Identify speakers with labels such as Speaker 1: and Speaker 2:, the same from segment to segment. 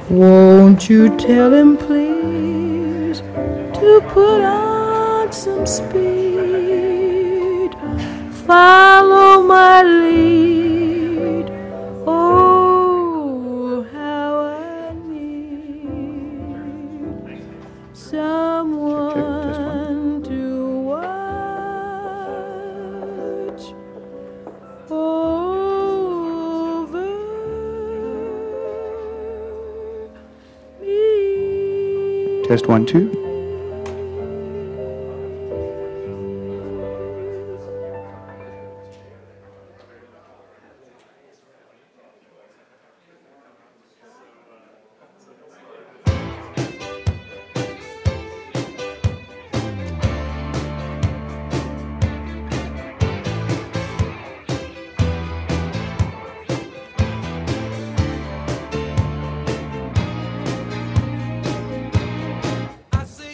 Speaker 1: Won't you tell him, please, to put on some speed? Follow my lead. Oh, how I need someone to watch over me.
Speaker 2: Test 1, 2.
Speaker 3: I say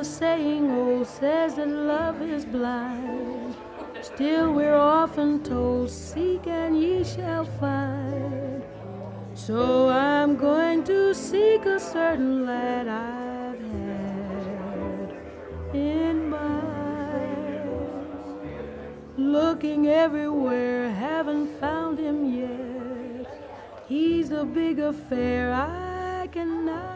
Speaker 1: saying old says that love is blind. Still we're often told, seek and ye shall find. So I'm going to seek a certain lad I've had in mind. Looking everywhere, haven't found him yet. He's a big affair I cannot.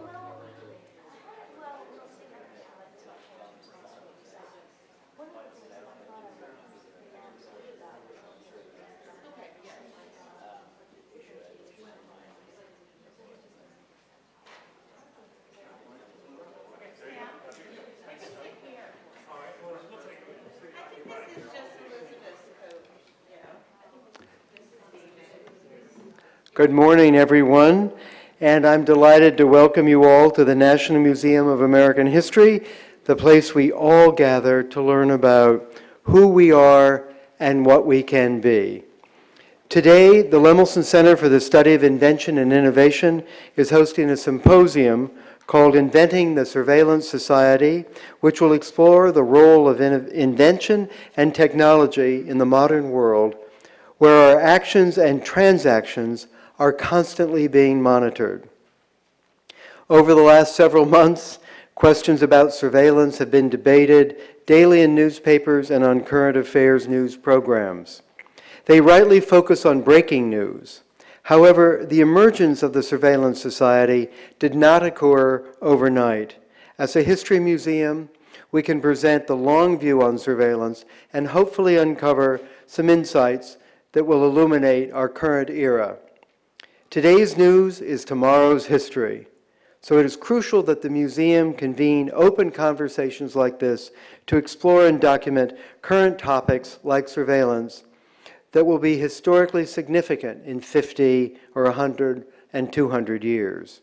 Speaker 3: Good morning, everyone, and I'm delighted to welcome you all to the National Museum of American History, the place we all gather to learn about who we are and what we can be. Today, the Lemelson Center for the Study of Invention and Innovation is hosting a symposium called Inventing the Surveillance Society, which will explore the role of invention and technology in the modern world, where our actions and transactions are constantly being monitored. Over the last several months, questions about surveillance have been debated daily in newspapers and on current affairs news programs. They rightly focus on breaking news. However, the emergence of the surveillance society did not occur overnight. As a history museum, we can present the long view on surveillance and hopefully uncover some insights that will illuminate our current era. Today's news is tomorrow's history, so it is crucial that the museum convene open conversations like this to explore and document current topics like surveillance that will be historically significant in 50 or 100 and 200 years.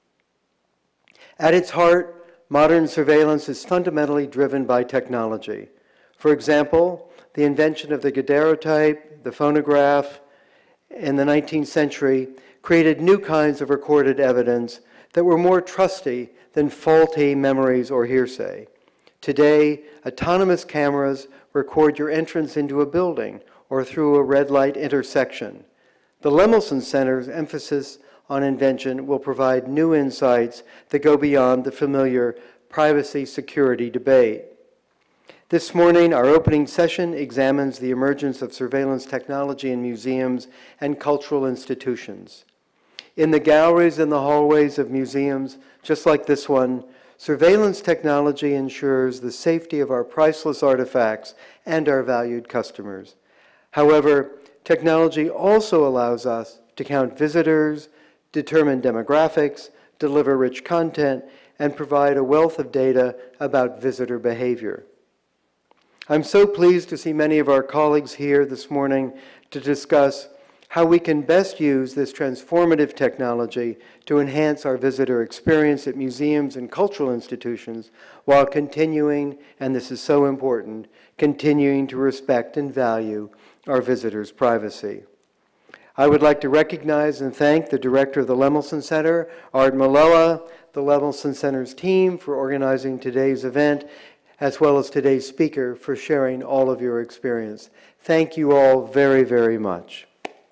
Speaker 3: At its heart, modern surveillance is fundamentally driven by technology. For example, the invention of the daguerreotype, the phonograph, in the 19th century created new kinds of recorded evidence that were more trusty than faulty memories or hearsay. Today, autonomous cameras record your entrance into a building or through a red light intersection. The Lemelson Center's emphasis on invention will provide new insights that go beyond the familiar privacy-security debate. This morning, our opening session examines the emergence of surveillance technology in museums and cultural institutions. In the galleries and the hallways of museums, just like this one, surveillance technology ensures the safety of our priceless artifacts and our valued customers. However, technology also allows us to count visitors, determine demographics, deliver rich content, and provide a wealth of data about visitor behavior. I'm so pleased to see many of our colleagues here this morning to discuss how we can best use this transformative technology to enhance our visitor experience at museums and cultural institutions while continuing, and this is so important, continuing to respect and value our visitors' privacy. I would like to recognize and thank the director of the Lemelson Center, Art Malloa, the Lemelson Center's team for organizing today's event, as well as today's speaker for sharing all of your experience. Thank you all very, very much.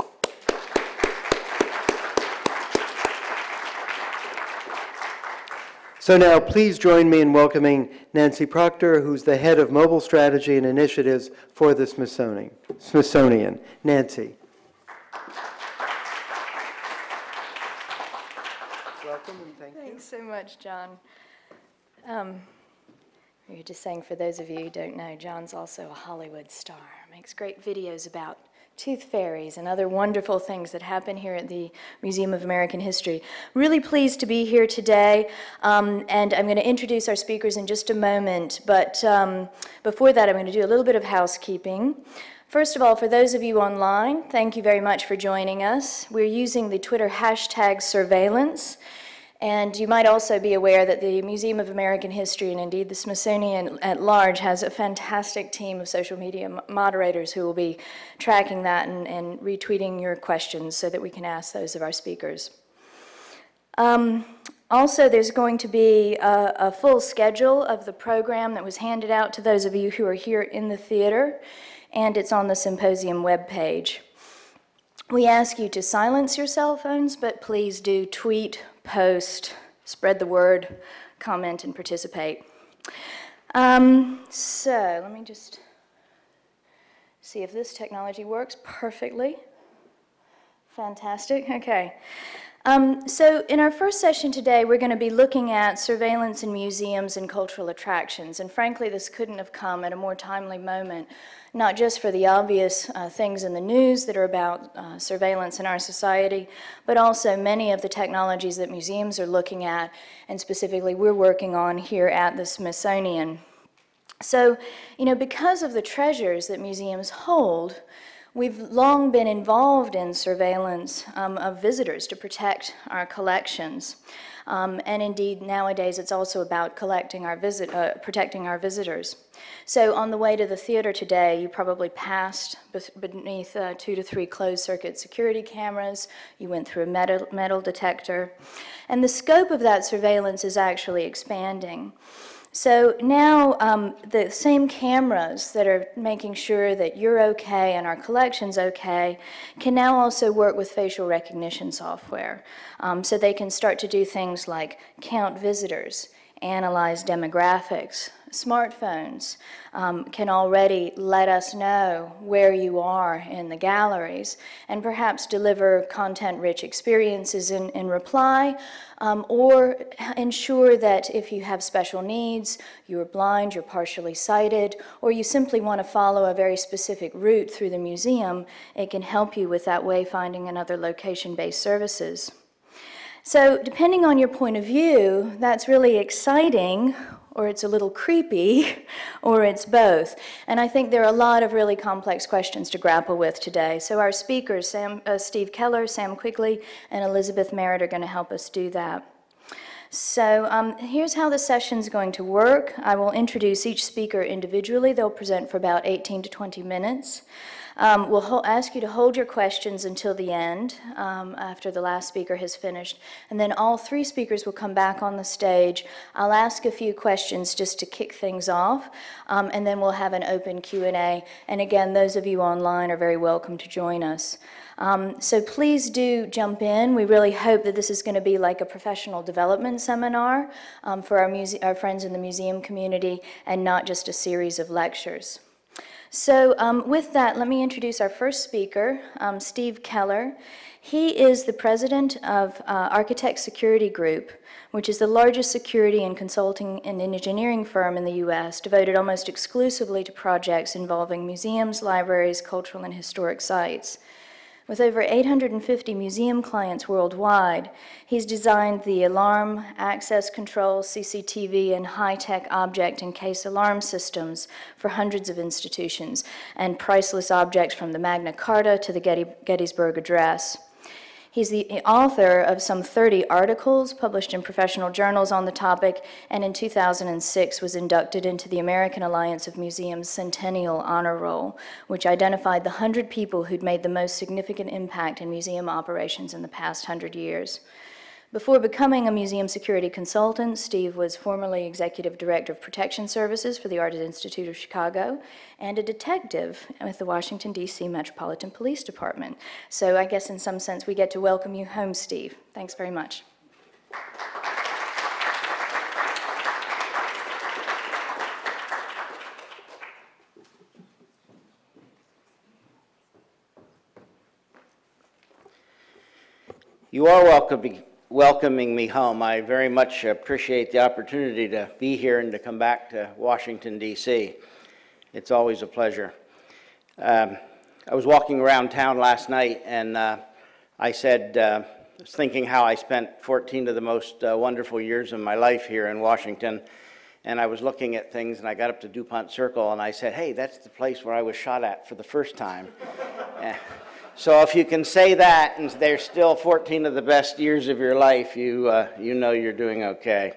Speaker 3: So now, please join me in welcoming Nancy Proctor, who's the head of mobile strategy and initiatives for the Smithsonian. Nancy. Welcome and thank you.
Speaker 4: Thanks so much, John. We were just saying, for those of you who don't know, John's also a Hollywood star. Makes great videos about tooth fairies and other wonderful things that happen here at the Museum of American History. Really pleased to be here today, and I'm going to introduce our speakers in just a moment, but before that I'm going to do a little bit of housekeeping. First of all, for those of you online, thank you very much for joining us. We're using the Twitter hashtag surveillance. And you might also be aware that the Museum of American History, and indeed the Smithsonian at large, has a fantastic team of social media moderators who will be tracking that and retweeting your questions so that we can ask those of our speakers. Also, there's going to be a full schedule of the program that was handed out to those of you who are here in the theater, and it's on the symposium webpage. We ask you to silence your cell phones, but please do tweet, post, spread the word, comment, and participate. So let me just see if this technology works perfectly. Fantastic. Okay. So in our first session today, we're going to be looking at surveillance in museums and cultural attractions. And frankly, this couldn't have come at a more timely moment, not just for the obvious things in the news that are about surveillance in our society, but also many of the technologies that museums are looking at, and specifically we're working on here at the Smithsonian. So, you know, because of the treasures that museums hold, we've long been involved in surveillance of visitors to protect our collections. And indeed, nowadays, it's also about protecting our visitors. So on the way to the theater today, you probably passed beneath 2 to 3 closed-circuit security cameras. You went through a metal detector. And the scope of that surveillance is actually expanding. So now the same cameras that are making sure that you're okay and our collection's okay can now also work with facial recognition software. So they can start to do things like count visitors, analyze demographics. Smartphones can already let us know where you are in the galleries and perhaps deliver content-rich experiences in reply, or ensure that if you have special needs, you're blind, you're partially sighted, or you simply want to follow a very specific route through the museum, it can help you with that wayfinding and other location-based services. So depending on your point of view, that's really exciting, or it's a little creepy, or it's both. And I think there are a lot of really complex questions to grapple with today. So our speakers, Steve Keller, Sam Quigley, and Elizabeth Merritt are going to help us do that. So here's how the session's going to work. I will introduce each speaker individually. They'll present for about 18 to 20 minutes. We'll ask you to hold your questions until the end, after the last speaker has finished, and then all 3 speakers will come back on the stage. I'll ask a few questions just to kick things off, and then we'll have an open Q&A, and again, those of you online are very welcome to join us. So please do jump in. We really hope that this is going to be like a professional development seminar for our friends in the museum community, and not just a series of lectures. So with that, let me introduce our first speaker, Steve Keller. He is the president of Architect Security Group, which is the largest security and consulting and engineering firm in the U.S., devoted almost exclusively to projects involving museums, libraries, cultural and historic sites. With over 850 museum clients worldwide, he's designed the alarm, access control, CCTV, and high-tech object and case alarm systems for hundreds of institutions, and priceless objects from the Magna Carta to the Gettysburg Address. He's the author of some 30 articles published in professional journals on the topic, and in 2006 was inducted into the American Alliance of Museums Centennial Honor Roll, which identified the 100 people who'd made the most significant impact in museum operations in the past 100 years. Before becoming a museum security consultant, Steve was formerly Executive Director of Protection Services for the Art Institute of Chicago and a detective with the Washington, D.C. Metropolitan Police Department. So I guess in some sense we get to welcome you home, Steve. Thanks very much.
Speaker 5: You are welcoming me home. I very much appreciate the opportunity to be here and to come back to Washington, D.C. It's always a pleasure. I was walking around town last night, and I said, I was thinking how I spent 14 of the most wonderful years of my life here in Washington, and I was looking at things, and I got up to DuPont Circle, and I said, hey, that's the place where I was shot at for the first time. So if you can say that, and they're still 14 of the best years of your life, you know you're doing okay.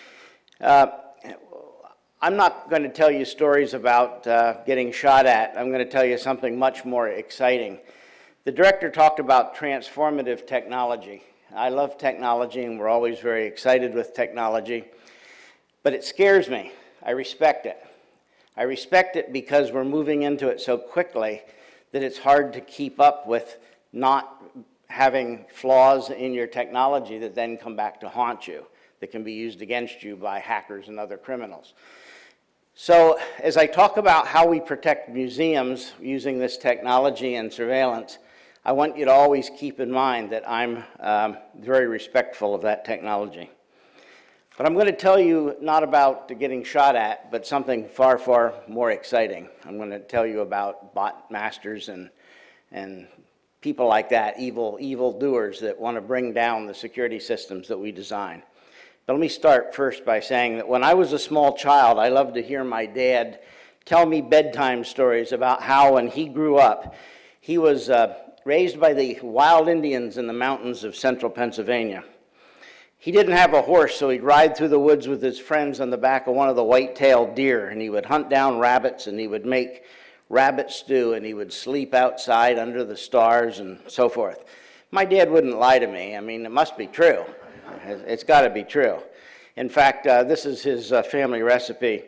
Speaker 5: I'm not going to tell you stories about getting shot at. I'm going to tell you something much more exciting. The director talked about transformative technology. I love technology, and we're always very excited with technology, but it scares me. I respect it. I respect it because we're moving into it so quickly that it's hard to keep up with not having flaws in your technology that then come back to haunt you, that can be used against you by hackers and other criminals. So as I talk about how we protect museums using this technology and surveillance, I want you to always keep in mind that I'm very respectful of that technology. But I'm going to tell you not about getting shot at, but something far, far more exciting. I'm going to tell you about bot masters and people like that, evil doers that want to bring down the security systems that we design. But let me start first by saying that when I was a small child, I loved to hear my dad tell me bedtime stories about how when he grew up, he was raised by the wild Indians in the mountains of central Pennsylvania. He didn't have a horse, so he'd ride through the woods with his friends on the back of one of the white-tailed deer, and he would hunt down rabbits, and he would make rabbit stew, and he would sleep outside under the stars and so forth. My dad wouldn't lie to me. I mean, it must be true. It's got to be true. In fact, this is his family recipe.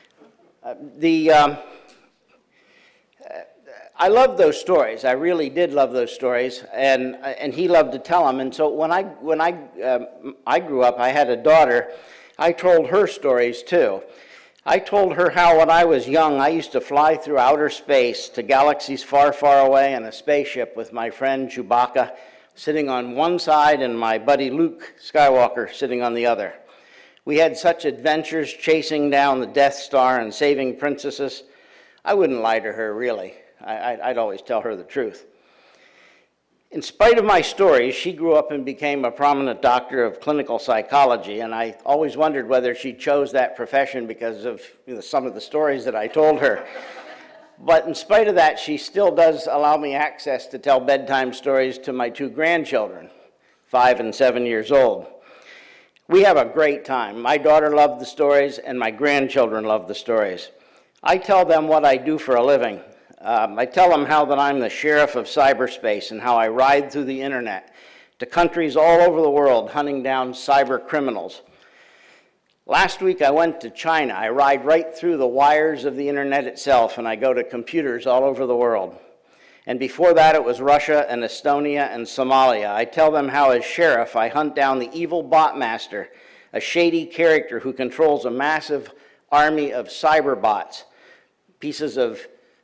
Speaker 5: I love those stories. I really did love those stories, and he loved to tell them. And so when I grew up, I had a daughter. I told her stories too. I told her how when I was young, I used to fly through outer space to galaxies far, far away in a spaceship with my friend Chewbacca sitting on one side and my buddy Luke Skywalker sitting on the other. We had such adventures chasing down the Death Star and saving princesses. I wouldn't lie to her, really. I'd always tell her the truth. In spite of my stories, she grew up and became a prominent doctor of clinical psychology, and I always wondered whether she chose that profession because of some of the stories that I told her. But in spite of that, she still does allow me access to tell bedtime stories to my two grandchildren, 5 and 7 years old. We have a great time. My daughter loved the stories, and my grandchildren love the stories. I tell them what I do for a living. I tell them how that I'm the sheriff of cyberspace and how I ride through the internet to countries all over the world hunting down cyber criminals. Last week I went to China. I ride right through the wires of the internet itself, and I go to computers all over the world. And before that it was Russia and Estonia and Somalia. I tell them how as sheriff I hunt down the evil bot master, a shady character who controls a massive army of cyber bots, pieces of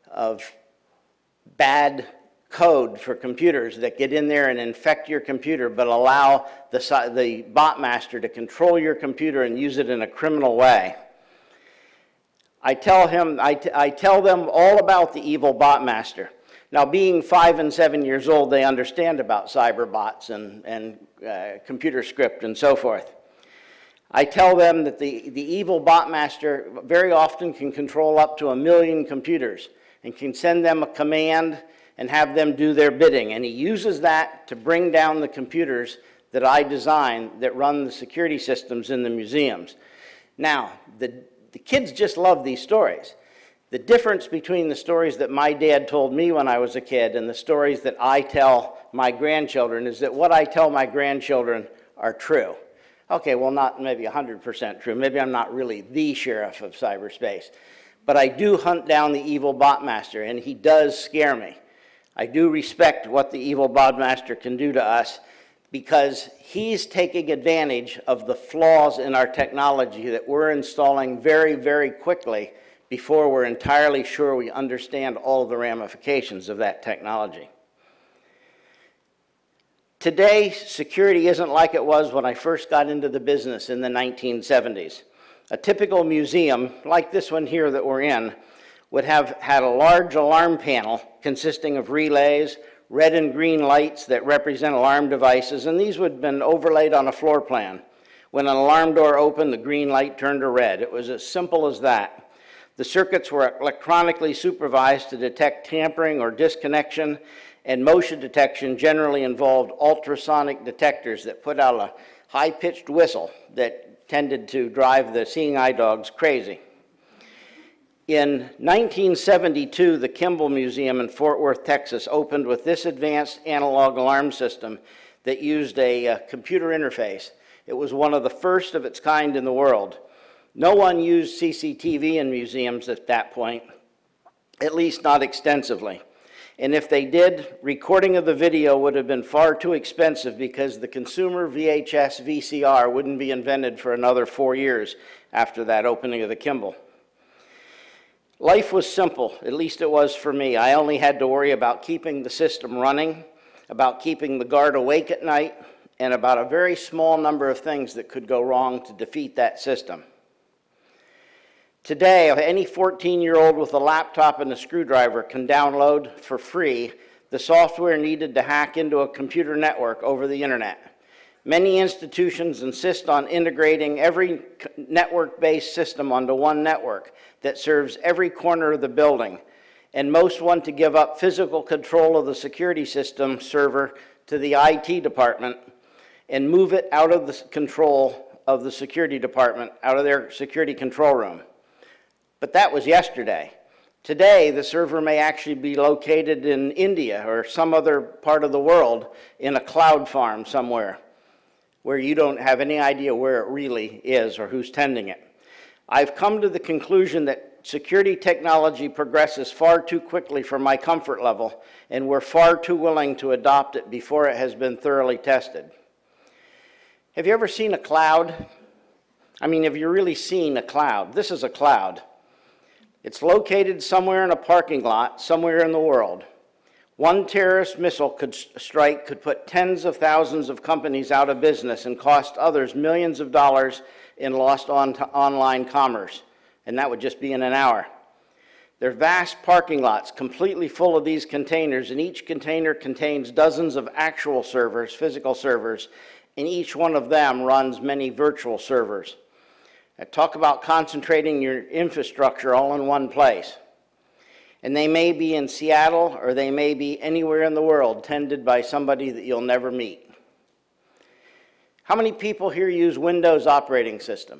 Speaker 5: bad code for computers that get in there and infect your computer but allow the bot master to control your computer and use it in a criminal way. I tell them all about the evil bot master. Now, being 5 and 7 years old, they understand about cyber bots and computer script and so forth. I tell them that the evil bot master very often can control up to 1 million computers and can send them a command and have them do their bidding. And he uses that to bring down the computers that I design that run the security systems in the museums. Now, the kids just love these stories. The difference between the stories that my dad told me when I was a kid and the stories that I tell my grandchildren is that what I tell my grandchildren are true. Okay, well, not maybe 100% true. Maybe I'm not really the sheriff of cyberspace. But I do hunt down the evil bot master, and he does scare me. I do respect what the evil bot master can do to us because he's taking advantage of the flaws in our technology that we're installing very, very quickly before we're entirely sure we understand all the ramifications of that technology. Today, security isn't like it was when I first got into the business in the 1970s. A typical museum, like this one here that we're in, would have had a large alarm panel consisting of relays, red and green lights that represent alarm devices, and these would have been overlaid on a floor plan. When an alarm door opened, the green light turned to red. It was as simple as that. The circuits were electronically supervised to detect tampering or disconnection, and motion detection generally involved ultrasonic detectors that put out a high-pitched whistle that tended to drive the seeing eye dogs crazy. In 1972, the Kimball Museum in Fort Worth, Texas opened with this advanced analog alarm system that used a computer interface. It was one of the first of its kind in the world. No one used CCTV in museums at that point, at least not extensively. And if they did, recording of the video would have been far too expensive because the consumer VHS VCR wouldn't be invented for another 4 years after that opening of the Kimball. Life was simple, at least it was for me. I only had to worry about keeping the system running, about keeping the guard awake at night, and about a very small number of things that could go wrong to defeat that system. Today, any 14-year-old with a laptop and a screwdriver can download for free the software needed to hack into a computer network over the internet. Many institutions insist on integrating every network-based system onto one network that serves every corner of the building, and most want to give up physical control of the security system server to the IT department and move it out of the control of the security department, out of their security control room. But that was yesterday. Today, the server may actually be located in India or some other part of the world in a cloud farm somewhere where you don't have any idea where it really is or who's tending it. I've come to the conclusion that security technology progresses far too quickly for my comfort level, and we're far too willing to adopt it before it has been thoroughly tested. Have you ever seen a cloud? I mean, have you really seen a cloud? This is a cloud. It's located somewhere in a parking lot, somewhere in the world. One terrorist missile strike could put tens of thousands of companies out of business and cost others millions of dollars in lost online commerce, and that would just be in an hour. There are vast parking lots completely full of these containers, and each container contains dozens of actual servers, physical servers, and each one of them runs many virtual servers. Talk about concentrating your infrastructure all in one place. And they may be in Seattle or they may be anywhere in the world, tended by somebody that you'll never meet. How many people here use Windows operating system?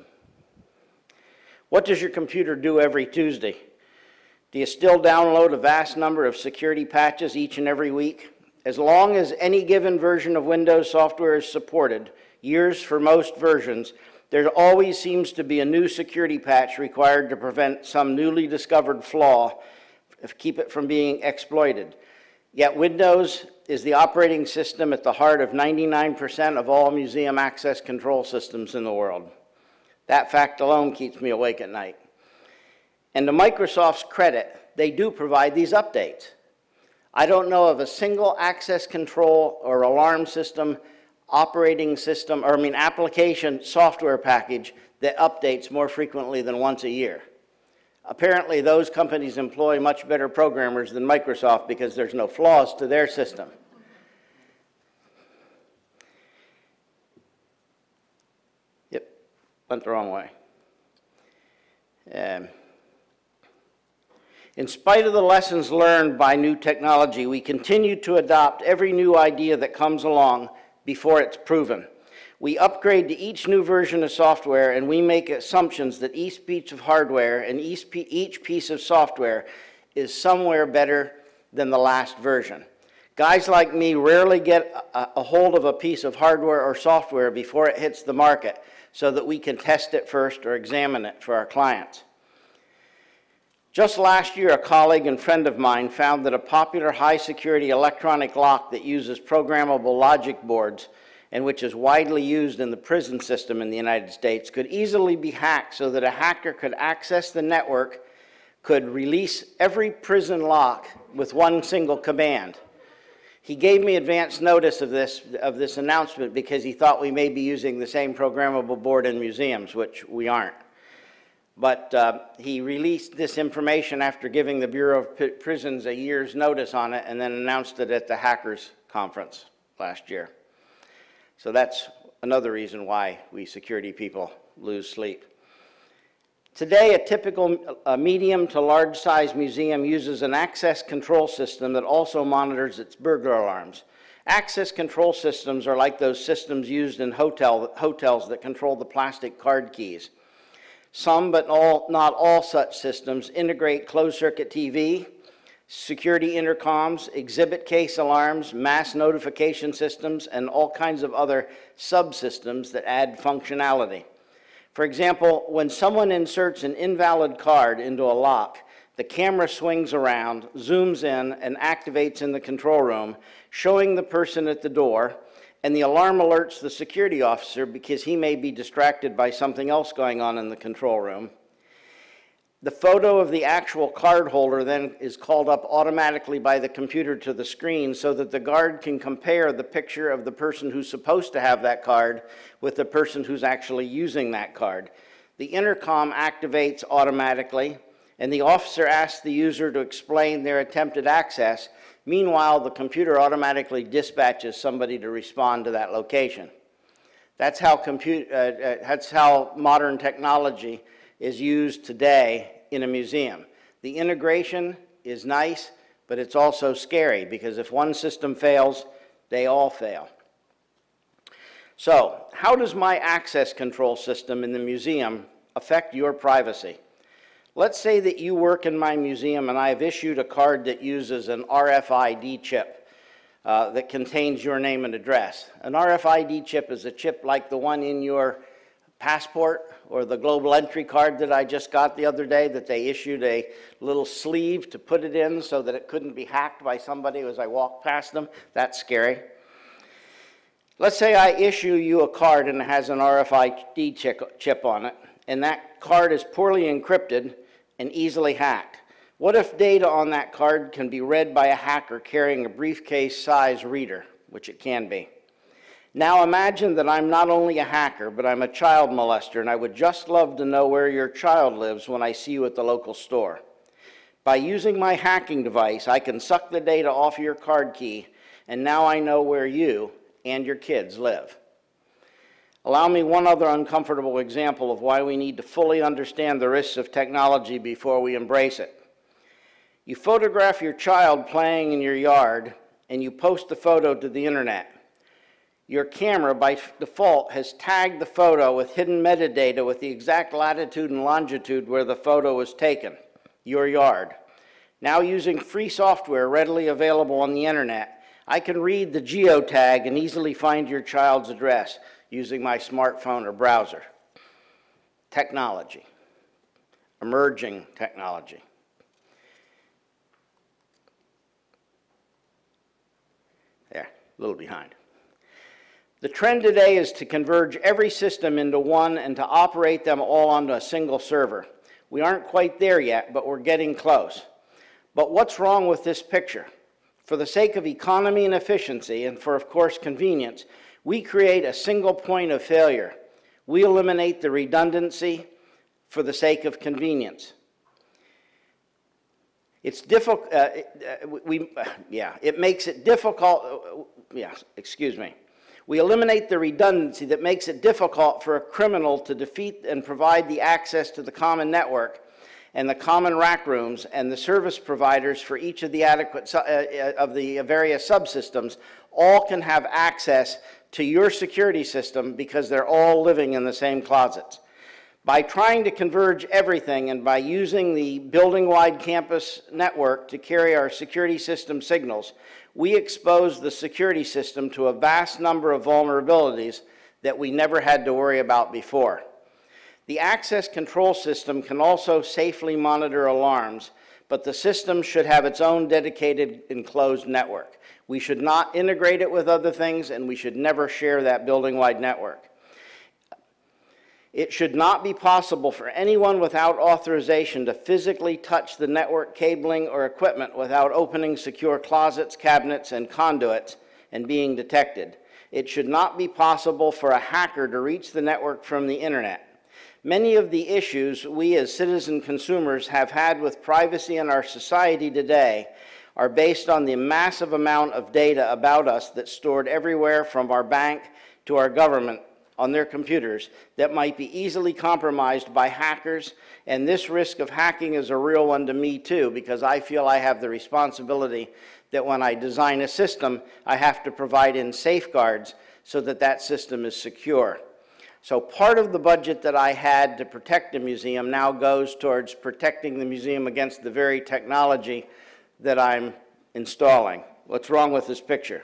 Speaker 5: What does your computer do every Tuesday? Do you still download a vast number of security patches each and every week? As long as any given version of Windows software is supported, years for most versions, there always seems to be a new security patch required to prevent some newly discovered flaw, keep it from being exploited. Yet Windows is the operating system at the heart of 99% of all museum access control systems in the world. That fact alone keeps me awake at night. And to Microsoft's credit, they do provide these updates. I don't know of a single access control or alarm system, application software package that updates more frequently than once a year. Apparently, those companies employ much better programmers than Microsoft because there's no flaws to their system. Yep, went the wrong way. In spite of the lessons learned by new technology, we continue to adopt every new idea that comes along before it's proven. We upgrade to each new version of software, and we make assumptions that each piece of hardware and each piece of software is somewhere better than the last version. Guys like me rarely get a hold of a piece of hardware or software before it hits the market so that we can test it first or examine it for our clients. Just last year, a colleague and friend of mine found that a popular high-security electronic lock that uses programmable logic boards and which is widely used in the prison system in the United States could easily be hacked so that a hacker could access the network, could release every prison lock with one single command. He gave me advance notice of this announcement because he thought we may be using the same programmable board in museums, which we aren't. But he released this information after giving the Bureau of Prisons a year's notice on it and then announced it at the Hackers Conference last year. So that's another reason why we security people lose sleep. Today, a typical medium to large size museum uses an access control system that also monitors its burglar alarms. Access control systems are like those systems used in hotels that control the plastic card keys. Some, but not all such systems integrate closed-circuit TV, security intercoms, exhibit case alarms, mass notification systems, and all kinds of other subsystems that add functionality. For example, when someone inserts an invalid card into a lock, the camera swings around, zooms in, and activates in the control room, showing the person at the door, and the alarm alerts the security officer because he may be distracted by something else going on in the control room. The photo of the actual card holder then is called up automatically by the computer to the screen so that the guard can compare the picture of the person who's supposed to have that card with the person who's actually using that card. The intercom activates automatically, and the officer asks the user to explain their attempted access. Meanwhile, the computer automatically dispatches somebody to respond to that location. That's how modern technology is used today in a museum. The integration is nice, but it's also scary because if one system fails, they all fail. So, how does my access control system in the museum affect your privacy? Let's say that you work in my museum and I have issued a card that uses an RFID chip that contains your name and address. An RFID chip is a chip like the one in your passport or the global entry card that I just got the other day that they issued a little sleeve to put it in so that it couldn't be hacked by somebody as I walked past them. That's scary. Let's say I issue you a card and it has an RFID chip on it, and that card is poorly encrypted and easily hacked. What if data on that card can be read by a hacker carrying a briefcase-size reader, which it can be? Now imagine that I'm not only a hacker, but I'm a child molester, and I would just love to know where your child lives when I see you at the local store. By using my hacking device, I can suck the data off your card key, and now I know where you and your kids live. Allow me one other uncomfortable example of why we need to fully understand the risks of technology before we embrace it. You photograph your child playing in your yard, and you post the photo to the internet. Your camera, by default, has tagged the photo with hidden metadata with the exact latitude and longitude where the photo was taken, your yard. Now, using free software readily available on the internet, I can read the geotag and easily find your child's address using my smartphone or browser. Technology, emerging technology. There, a little behind. The trend today is to converge every system into one and to operate them all onto a single server. We aren't quite there yet, but we're getting close. But what's wrong with this picture? For the sake of economy and efficiency, and for, of course, convenience, we create a single point of failure. We eliminate the redundancy for the sake of convenience. It's difficult, it makes it difficult, We eliminate the redundancy that makes it difficult for a criminal to defeat and provide the access to the common network and the common rack rooms and the service providers for each of the various subsystems. All can have access to your security system because they're all living in the same closets. By trying to converge everything and by using the building-wide campus network to carry our security system signals, we expose the security system to a vast number of vulnerabilities that we never had to worry about before. The access control system can also safely monitor alarms, but the system should have its own dedicated enclosed network. We should not integrate it with other things, and we should never share that building-wide network. It should not be possible for anyone without authorization to physically touch the network cabling or equipment without opening secure closets, cabinets, and conduits and being detected. It should not be possible for a hacker to reach the network from the internet. Many of the issues we as citizen consumers have had with privacy in our society today are based on the massive amount of data about us that's stored everywhere from our bank to our government on their computers that might be easily compromised by hackers, and this risk of hacking is a real one to me too, because I feel I have the responsibility that when I design a system, I have to provide in safeguards so that that system is secure. So part of the budget that I had to protect the museum now goes towards protecting the museum against the very technology that I'm installing. What's wrong with this picture?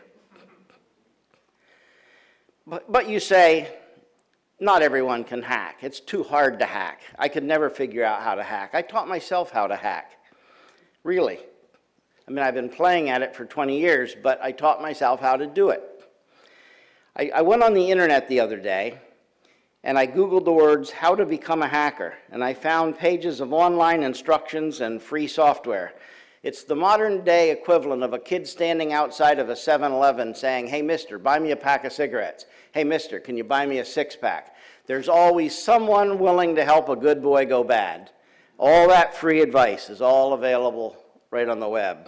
Speaker 5: But you say, not everyone can hack. It's too hard to hack. I could never figure out how to hack. I taught myself how to hack. Really. I mean, I've been playing at it for 20 years, but I taught myself how to do it. I went on the internet the other day, and I Googled the words, how to become a hacker, and I found pages of online instructions and free software. It's the modern day equivalent of a kid standing outside of a 7-Eleven saying, hey, mister, buy me a pack of cigarettes. Hey, mister, can you buy me a six-pack? There's always someone willing to help a good boy go bad. All that free advice is all available right on the web.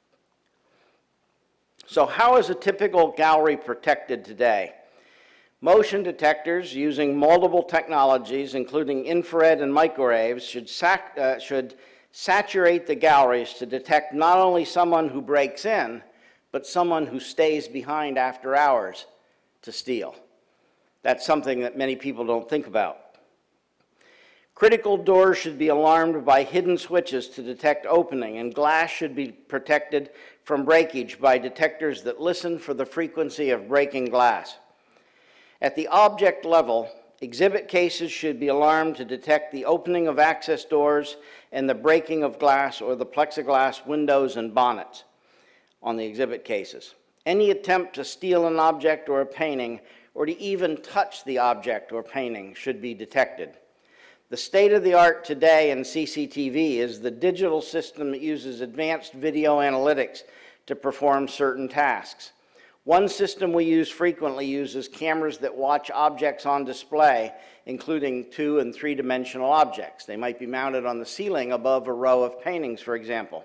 Speaker 5: So how is a typical gallery protected today? Motion detectors using multiple technologies, including infrared and microwaves, should saturate the galleries to detect not only someone who breaks in, but someone who stays behind after hours to steal. That's something that many people don't think about. Critical doors should be alarmed by hidden switches to detect opening, and glass should be protected from breakage by detectors that listen for the frequency of breaking glass. At the object level, exhibit cases should be alarmed to detect the opening of access doors and the breaking of glass or the plexiglass windows and bonnets on the exhibit cases. Any attempt to steal an object or a painting, or to even touch the object or painting, should be detected. The state of the art today in CCTV is the digital system that uses advanced video analytics to perform certain tasks. One system we use frequently uses cameras that watch objects on display, including 2- and 3-dimensional objects. They might be mounted on the ceiling above a row of paintings, for example.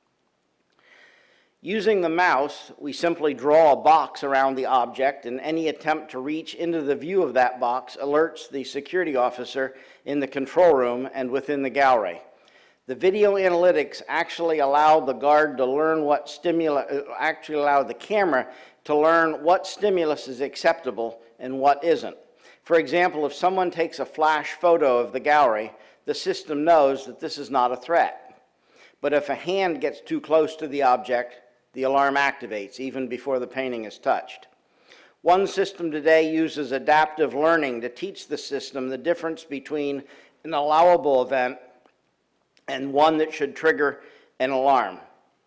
Speaker 5: Using the mouse, we simply draw a box around the object, and any attempt to reach into the view of that box alerts the security officer in the control room and within the gallery. The video analytics actually allow the guard to learn what allow the camera to learn what stimulus is acceptable and what isn't. For example, if someone takes a flash photo of the gallery, the system knows that this is not a threat. But if a hand gets too close to the object, the alarm activates even before the painting is touched. One system today uses adaptive learning to teach the system the difference between an allowable event and one that should trigger an alarm.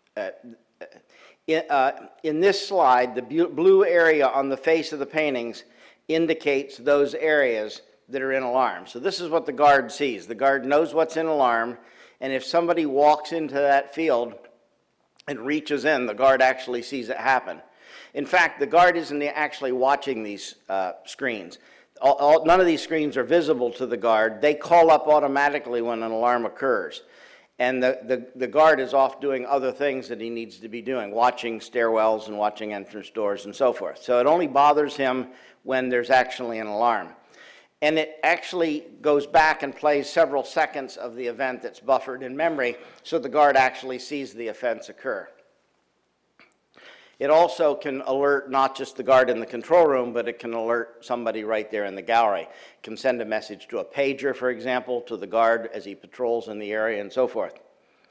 Speaker 5: In this slide, the blue area on the face of the paintings indicates those areas that are in alarm. So this is what the guard sees. The guard knows what's in alarm, and if somebody walks into that field and reaches in, the guard actually sees it happen. In fact, the guard isn't actually watching these screens. None of these screens are visible to the guard. They call up automatically when an alarm occurs. And the guard is off doing other things that he needs to be doing, watching stairwells and watching entrance doors and so forth. So it only bothers him when there's actually an alarm. And it actually goes back and plays several seconds of the event that's buffered in memory, so the guard actually sees the offense occur. It also can alert not just the guard in the control room, but it can alert somebody right there in the gallery. It can send a message to a pager, for example, to the guard as he patrols in the area and so forth.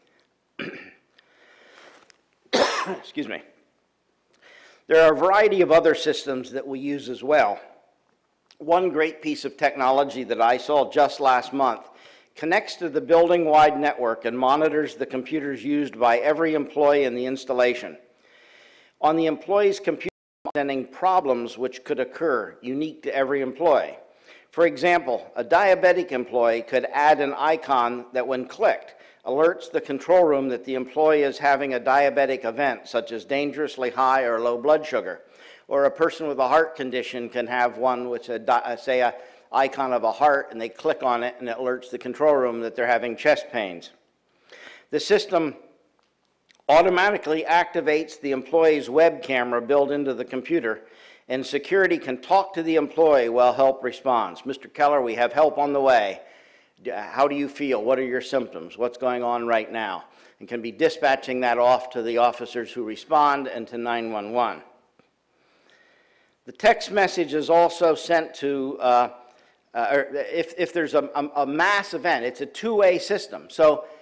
Speaker 5: Excuse me. There are a variety of other systems that we use as well. One great piece of technology that I saw just last month connects to the building-wide network and monitors the computers used by every employee in the installation. On the employee's computer, presenting problems which could occur, unique to every employee. For example, a diabetic employee could add an icon that, when clicked, alerts the control room that the employee is having a diabetic event, such as dangerously high or low blood sugar. Or a person with a heart condition can have one which, say, an icon of a heart, and they click on it, and it alerts the control room that they're having chest pains. The system automatically activates the employee's web camera built into the computer, and security can talk to the employee while help responds. Mr. Keller, we have help on the way. How do you feel? What are your symptoms? What's going on right now? And can be dispatching that off to the officers who respond and to 911. The text message is also sent to, if there's a mass event, it's a two-way system. So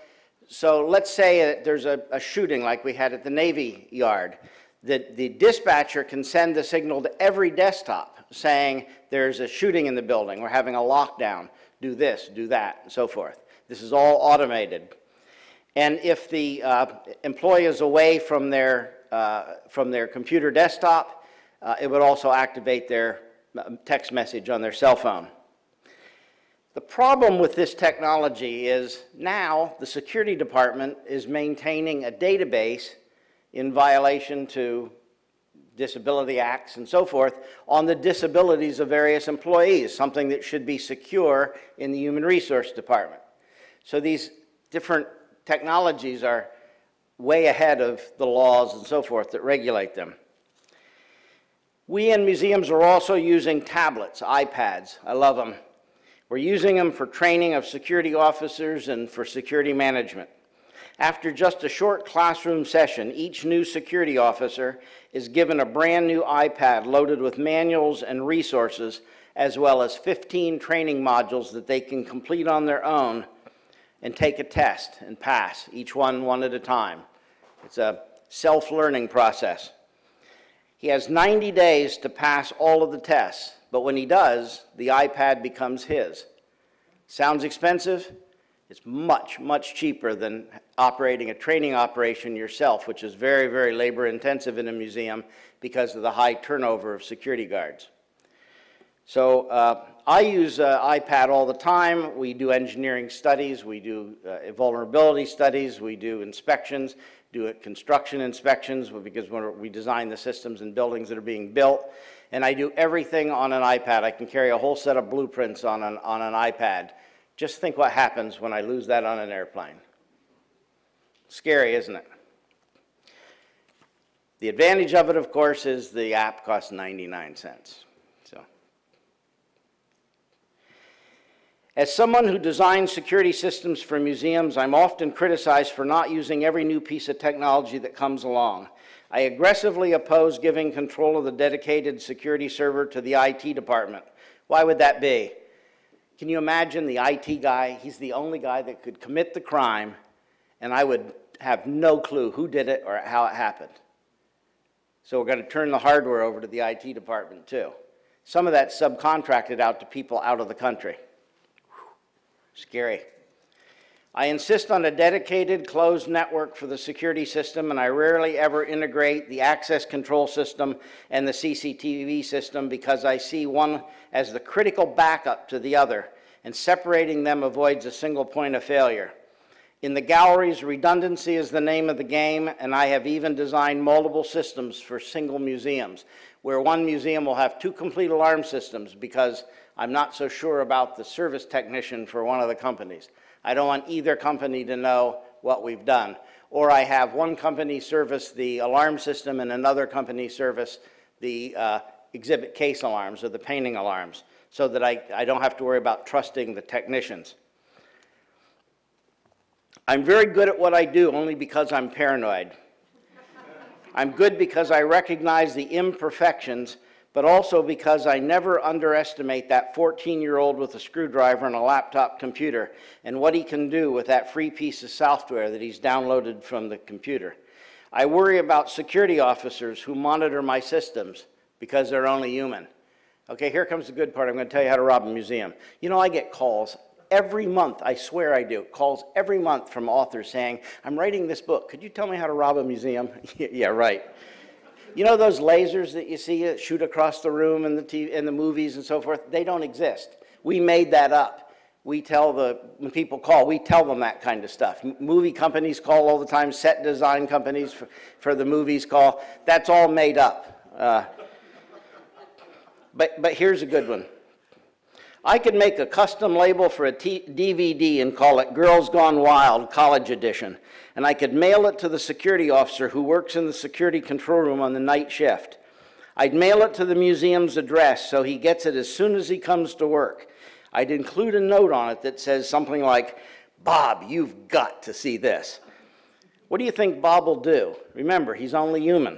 Speaker 5: So let's say that there's a shooting like we had at the Navy Yard. The dispatcher can send the signal to every desktop saying there's a shooting in the building, we're having a lockdown, do this, do that, and so forth. This is all automated. And if the employee is away from their computer desktop, it would also activate their text message on their cell phone. The problem with this technology is now the security department is maintaining a database in violation to disability acts and so forth on the disabilities of various employees, something that should be secure in the human resource department. So these different technologies are way ahead of the laws and so forth that regulate them. We in museums are also using tablets, iPads. I love them. We're using them for training of security officers and for security management. After just a short classroom session, each new security officer is given a brand new iPad loaded with manuals and resources, as well as 15 training modules that they can complete on their own and take a test and pass, each one at a time. It's a self-learning process. He has 90 days to pass all of the tests, but when he does, the iPad becomes his. Sounds expensive? It's much, much cheaper than operating a training operation yourself, which is very, very labor-intensive in a museum because of the high turnover of security guards. So I use iPad all the time. We do engineering studies, we do vulnerability studies, we do inspections, do construction inspections because we design the systems and buildings that are being built. And I do everything on an iPad. I can carry a whole set of blueprints on an iPad. Just think what happens when I lose that on an airplane. Scary, isn't it? The advantage of it, of course, is the app costs 99 cents. As someone who designs security systems for museums, I'm often criticized for not using every new piece of technology that comes along. I aggressively oppose giving control of the dedicated security server to the IT department. Why would that be? Can you imagine the IT guy? He's the only guy that could commit the crime, and I would have no clue who did it or how it happened. So we're going to turn the hardware over to the IT department too. Some of that's subcontracted out to people out of the country. Scary. I insist on a dedicated closed network for the security system, and I rarely ever integrate the access control system and the CCTV system because I see one as the critical backup to the other, and separating them avoids a single point of failure. In the galleries, redundancy is the name of the game, and I have even designed multiple systems for single museums, where one museum will have two complete alarm systems because I'm not so sure about the service technician for one of the companies. I don't want either company to know what we've done. Or I have one company service the alarm system and another company service the exhibit case alarms or the painting alarms, so that I don't have to worry about trusting the technicians. I'm very good at what I do only because I'm paranoid. I'm good because I recognize the imperfections, but also because I never underestimate that 14-year-old with a screwdriver and a laptop computer and what he can do with that free piece of software that he's downloaded from the computer. I worry about security officers who monitor my systems because they're only human. Okay, here comes the good part. I'm going to tell you how to rob a museum. You know, I get calls every month, I swear I do, calls every month from authors saying, I'm writing this book. Could you tell me how to rob a museum? Yeah, right. You know those lasers that you see that shoot across the room in the TV, in the movies and so forth? They don't exist. We made that up. We tell when people call, we tell them that kind of stuff. Movie companies call all the time, set design companies for the movies call. That's all made up. But here's a good one. I could make a custom label for a DVD and call it Girls Gone Wild College Edition, and I could mail it to the security officer who works in the security control room on the night shift. I'd mail it to the museum's address so he gets it as soon as he comes to work. I'd include a note on it that says something like, Bob, you've got to see this. What do you think Bob will do? Remember, he's only human.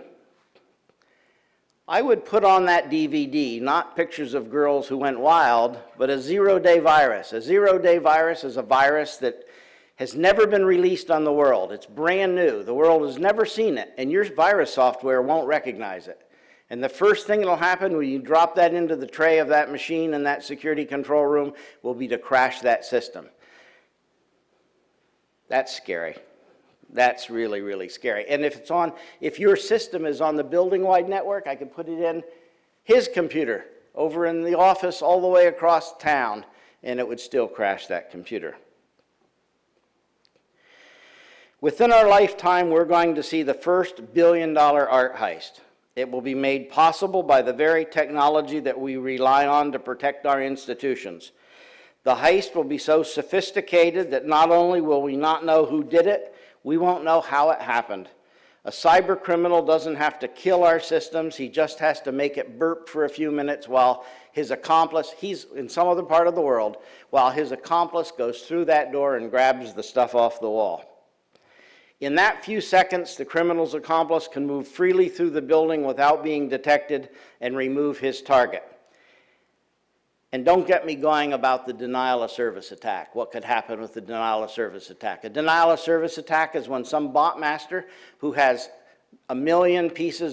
Speaker 5: I would put on that DVD not pictures of girls who went wild, but a zero-day virus. A zero-day virus is a virus that has never been released on the world. It's brand new. The world has never seen it, and your virus software won't recognize it. And the first thing that'll happen when you drop that into the tray of that machine in that security control room will be to crash that system. That's scary. That's really, really scary. And if your system is on the building-wide network, I could put it in his computer over in the office all the way across town, and it would still crash that computer. Within our lifetime, we're going to see the first billion-dollar art heist. It will be made possible by the very technology that we rely on to protect our institutions. The heist will be so sophisticated that not only will we not know who did it, we won't know how it happened. A cyber criminal doesn't have to kill our systems, he just has to make it burp for a few minutes while his accomplice, he's in some other part of the world, while his accomplice goes through that door and grabs the stuff off the wall. In that few seconds, the criminal's accomplice can move freely through the building without being detected and remove his target. And don't get me going about the denial of service attack. What could happen with the denial of service attack? A denial of service attack is when some bot master who has a million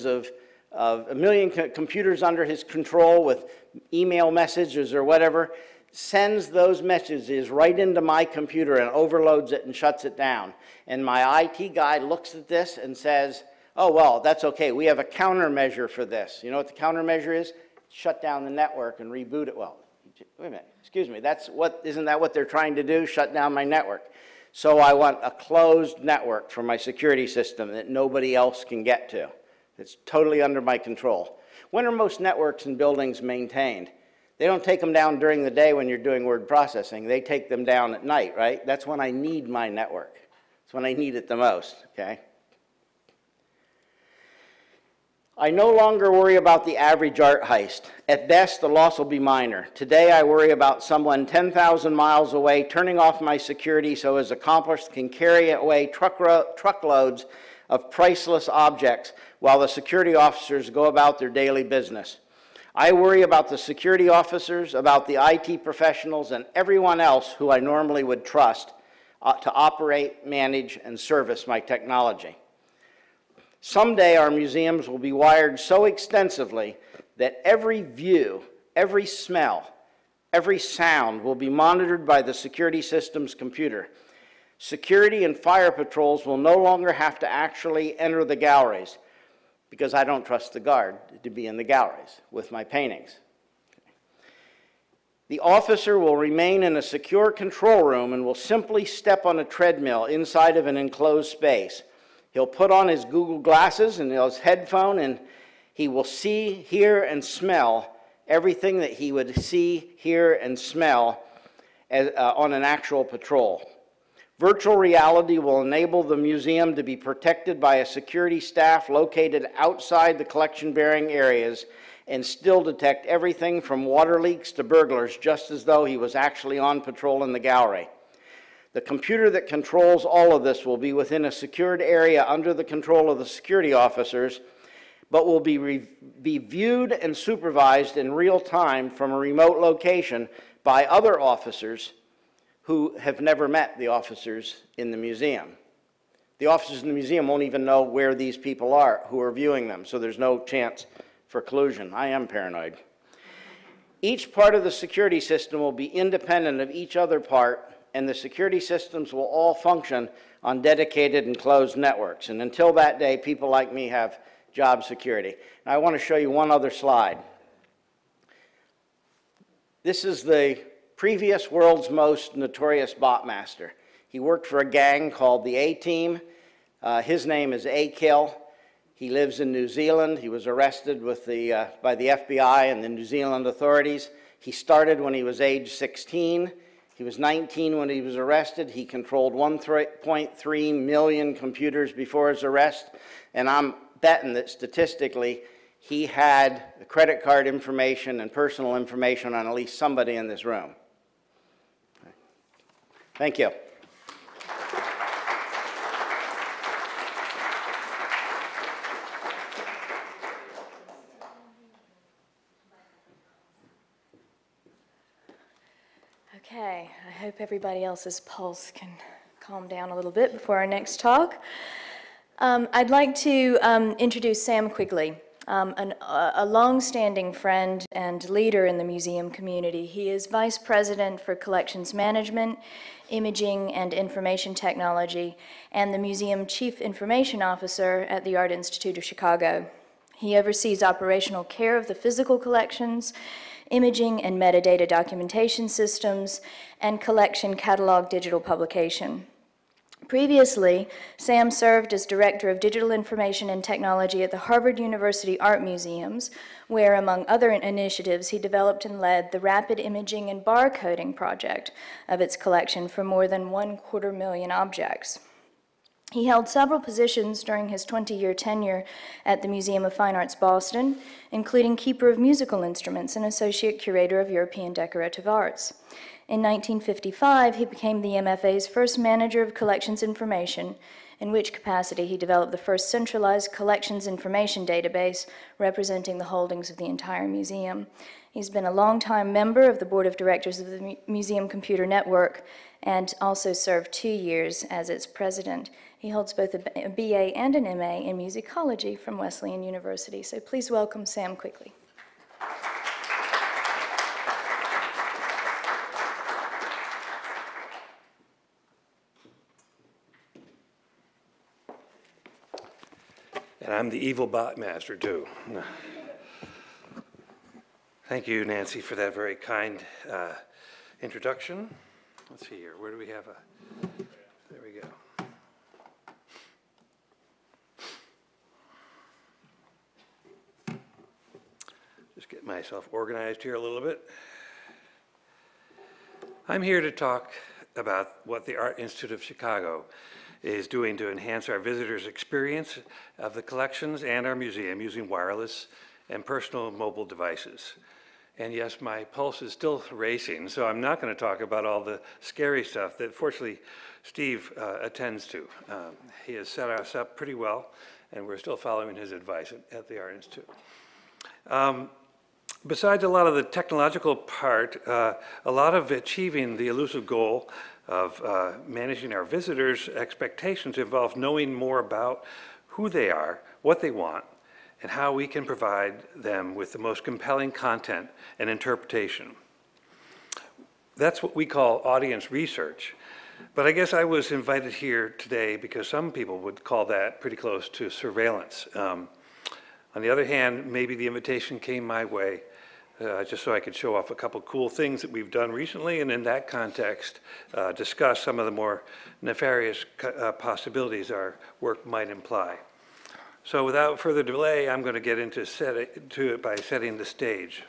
Speaker 5: computers under his control with email messages or whatever, sends those messages right into my computer and overloads it and shuts it down. And my IT guy looks at this and says, oh, well, that's okay. We have a countermeasure for this. You know what the countermeasure is? Shut down the network and reboot it. Well, wait a minute. Excuse me. Isn't that what they're trying to do? Shut down my network. So I want a closed network for my security system that nobody else can get to. It's totally under my control. When are most networks and buildings maintained? They don't take them down during the day when you're doing word processing. They take them down at night, right? That's when I need my network. It's when I need it the most, okay? I no longer worry about the average art heist. At best, the loss will be minor. Today, I worry about someone 10,000 miles away turning off my security so his accomplice can carry away truckloads of priceless objects while the security officers go about their daily business. I worry about the security officers, about the IT professionals, and everyone else who I normally would trust to operate, manage, and service my technology. Someday our museums will be wired so extensively that every view, every smell, every sound will be monitored by the security system's computer. Security and fire patrols will no longer have to actually enter the galleries, because I don't trust the guard to be in the galleries with my paintings. The officer will remain in a secure control room and will simply step on a treadmill inside of an enclosed space. He'll put on his Google glasses and his headphone, and he will see, hear, and smell everything that he would see, hear, and smell on an actual patrol. Virtual reality will enable the museum to be protected by a security staff located outside the collection-bearing areas and still detect everything from water leaks to burglars, just as though he was actually on patrol in the gallery. The computer that controls all of this will be within a secured area under the control of the security officers, but will be viewed and supervised in real time from a remote location by other officers who have never met the officers in the museum. The officers in the museum won't even know where these people are who are viewing them, so there's no chance for collusion. I am paranoid. Each part of the security system will be independent of each other part, and the security systems will all function on dedicated and closed networks. And until that day, people like me have job security. Now, I want to show you one other slide. This is the previous world's most notorious bot master. He worked for a gang called the A-Team. His name is A-Kill. He lives in New Zealand. He was arrested by the FBI and the New Zealand authorities. He started when he was age 16. He was 19 when he was arrested. He controlled 1.3 million computers before his arrest. And I'm betting that statistically, he had credit card information and personal information on at least somebody in this room. Thank you.
Speaker 4: Okay, I hope everybody else's pulse can calm down a little bit before our next talk. I'd like to introduce Sam Quigley, a long-standing friend and leader in the museum community. He is Vice President for Collections Management, Imaging and Information Technology, and the Museum Chief Information Officer at the Art Institute of Chicago. He oversees operational care of the physical collections, imaging and metadata documentation systems, and collection catalog digital publication. Previously, Sam served as Director of Digital Information and Technology at the Harvard University Art Museums, where, among other initiatives, he developed and led the rapid imaging and barcoding project of its collection for more than 250,000 objects. He held several positions during his 20-year tenure at the Museum of Fine Arts Boston, including Keeper of Musical Instruments and Associate Curator of European Decorative Arts. In 1955, he became the MFA's first Manager of Collections Information, in which capacity he developed the first centralized collections information database representing the holdings of the entire museum. He's been a longtime member of the Board of Directors of the Museum Computer Network and also served 2 years as its president. He holds both a BA and an MA in musicology from Wesleyan University. So please welcome Sam Quigley.
Speaker 6: And I'm the evil bot master, too. Thank you, Nancy, for that very kind introduction. Let's see here. Where do we have a... There we go. Just get myself organized here a little bit. I'm here to talk about what the Art Institute of Chicago is doing to enhance our visitors' experience of the collections and our museum using wireless and personal mobile devices. And yes, my pulse is still racing, so I'm not going to talk about all the scary stuff that fortunately Steve attends to. He has set us up pretty well, and we're still following his advice at the Art Institute. Besides a lot of the technological part, a lot of achieving the elusive goal of managing our visitors' expectations involves knowing more about who they are, what they want, and how we can provide them with the most compelling content and interpretation. That's what we call audience research. But I guess I was invited here today because some people would call that pretty close to surveillance. On the other hand, maybe the invitation came my way just so I could show off a couple cool things that we've done recently, and in that context, discuss some of the more nefarious possibilities our work might imply. So without further delay, I'm going to get into it by setting the stage.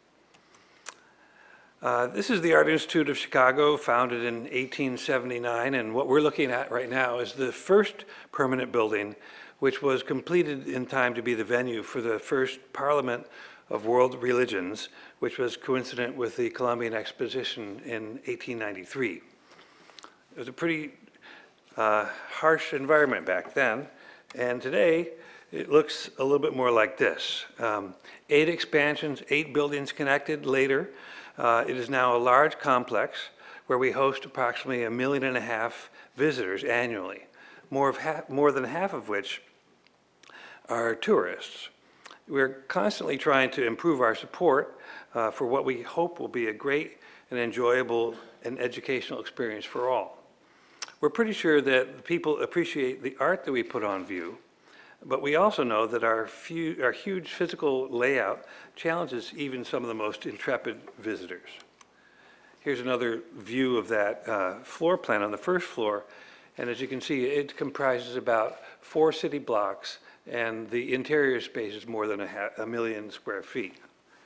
Speaker 6: This is the Art Institute of Chicago, founded in 1879, and what we're looking at right now is the first permanent building, which was completed in time to be the venue for the first Parliament of World Religions, which was coincident with the Columbian Exposition in 1893. It was a pretty harsh environment back then, and today it looks a little bit more like this. 8 expansions, 8 buildings connected later. It is now a large complex where we host approximately 1.5 million visitors annually, more than half of which are tourists. We're constantly trying to improve our support for what we hope will be a great and enjoyable and educational experience for all. We're pretty sure that people appreciate the art that we put on view, but we also know that our huge physical layout challenges even some of the most intrepid visitors. Here's another view of that floor plan on the first floor, and as you can see, it comprises about 4 city blocks, and the interior space is more than 1 million square feet.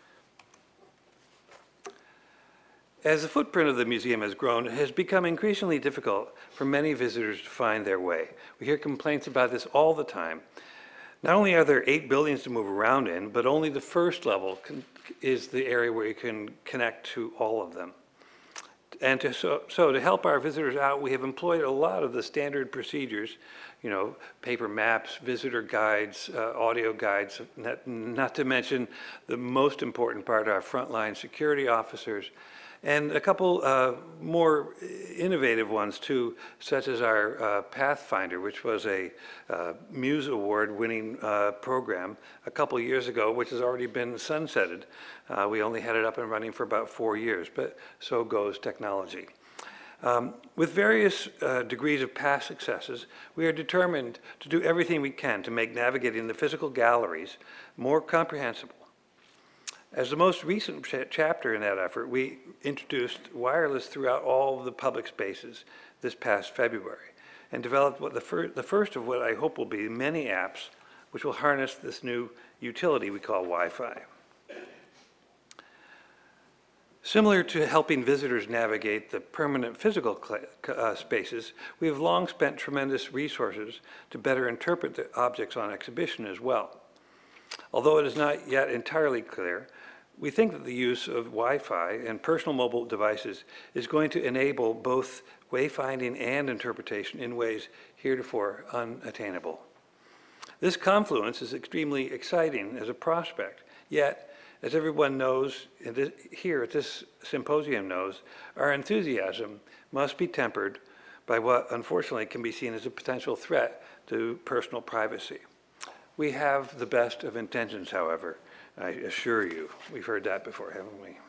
Speaker 6: As the footprint of the museum has grown, it has become increasingly difficult for many visitors to find their way. We hear complaints about this all the time. Not only are there 8 buildings to move around in, but only the first level is the area where you can connect to all of them. And so to help our visitors out, we have employed a lot of the standard procedures, you know, paper maps, visitor guides, audio guides, not to mention the most important part, our frontline security officers, And a couple more innovative ones too, such as our Pathfinder, which was a Muse Award-winning program a couple years ago, which has already been sunsetted. We only had it up and running for about 4 years, but so goes technology. With various degrees of past successes, we are determined to do everything we can to make navigating the physical galleries more comprehensible. As the most recent chapter in that effort, we introduced wireless throughout all of the public spaces this past February and developed the first of what I hope will be many apps which will harness this new utility we call Wi-Fi. Similar to helping visitors navigate the permanent physical spaces, we have long spent tremendous resources to better interpret the objects on exhibition as well. Although it is not yet entirely clear, we think that the use of Wi-Fi and personal mobile devices is going to enable both wayfinding and interpretation in ways heretofore unattainable. This confluence is extremely exciting as a prospect, yet, as everyone knows, here at this symposium knows, our enthusiasm must be tempered by what unfortunately can be seen as a potential threat to personal privacy. We have the best of intentions, however, I assure you. We've heard that before, haven't we?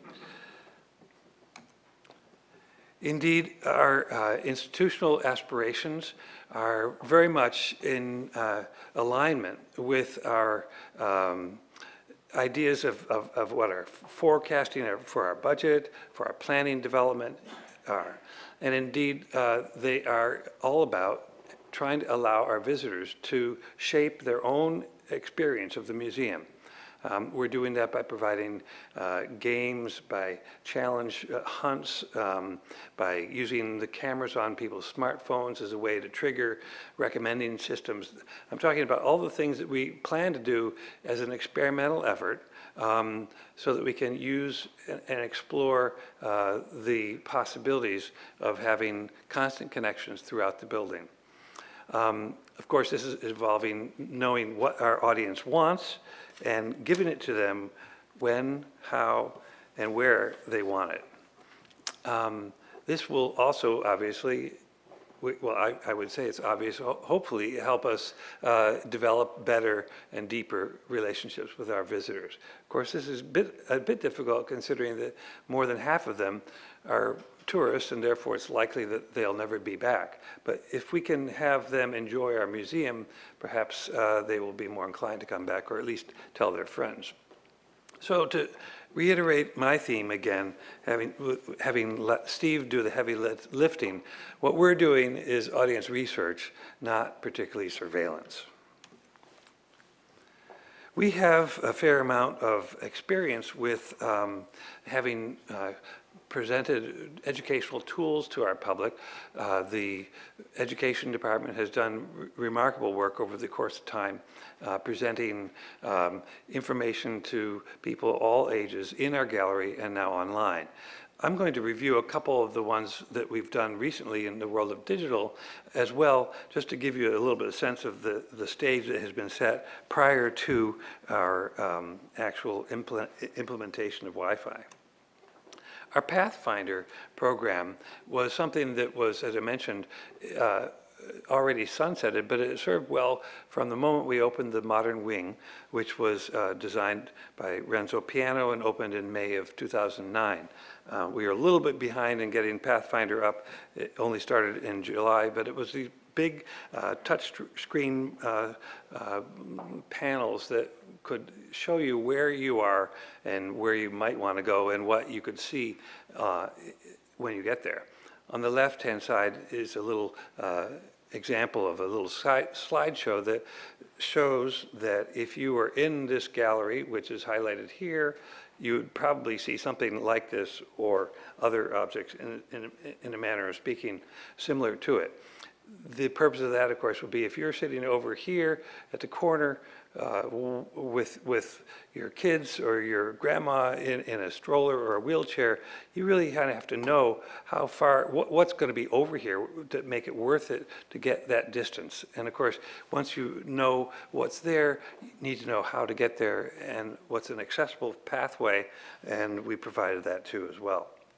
Speaker 6: Indeed, our institutional aspirations are very much in alignment with our ideas of what our forecasting for our budget, for our planning development are. And indeed, they are all about trying to allow our visitors to shape their own experience of the museum. We're doing that by providing games, by challenge hunts, by using the cameras on people's smartphones as a way to trigger recommending systems. I'm talking about all the things that we plan to do as an experimental effort so that we can use and explore the possibilities of having constant connections throughout the building. Of course, this is involving knowing what our audience wants and giving it to them when, how, and where they want it. This will also obviously, well, I would say it's obvious, hopefully help us develop better and deeper relationships with our visitors. Of course, this is a bit difficult considering that more than half of them are tourists, and therefore it's likely that they'll never be back. But if we can have them enjoy our museum, perhaps they will be more inclined to come back, or at least tell their friends. So to reiterate my theme again, having let Steve do the heavy lifting, what we're doing is audience research, not particularly surveillance. We have a fair amount of experience with having presented educational tools to our public. The education department has done remarkable work over the course of time, presenting information to people all ages in our gallery and now online. I'm going to review a couple of the ones that we've done recently in the world of digital as well, just to give you a little bit of sense of the stage that has been set prior to our actual implementation of Wi-Fi. Our Pathfinder program was something that was, as I mentioned, already sunsetted, but it served well from the moment we opened the modern wing, which was designed by Renzo Piano and opened in May of 2009. We were a little bit behind in getting Pathfinder up. It only started in July, but it was the big touch screen panels that could show you where you are and where you might want to go and what you could see when you get there. On the left-hand side is a little example of a little slideshow that shows that if you were in this gallery, which is highlighted here, you would probably see something like this or other objects in a manner of speaking similar to it. The purpose of that, of course, would be if you're sitting over here at the corner with your kids or your grandma in a stroller or a wheelchair, you really kind of have to know how far, what's going to be over here to make it worth it to get that distance. And of course, once you know what's there, you need to know how to get there and what's an accessible pathway, and we provided that too as well.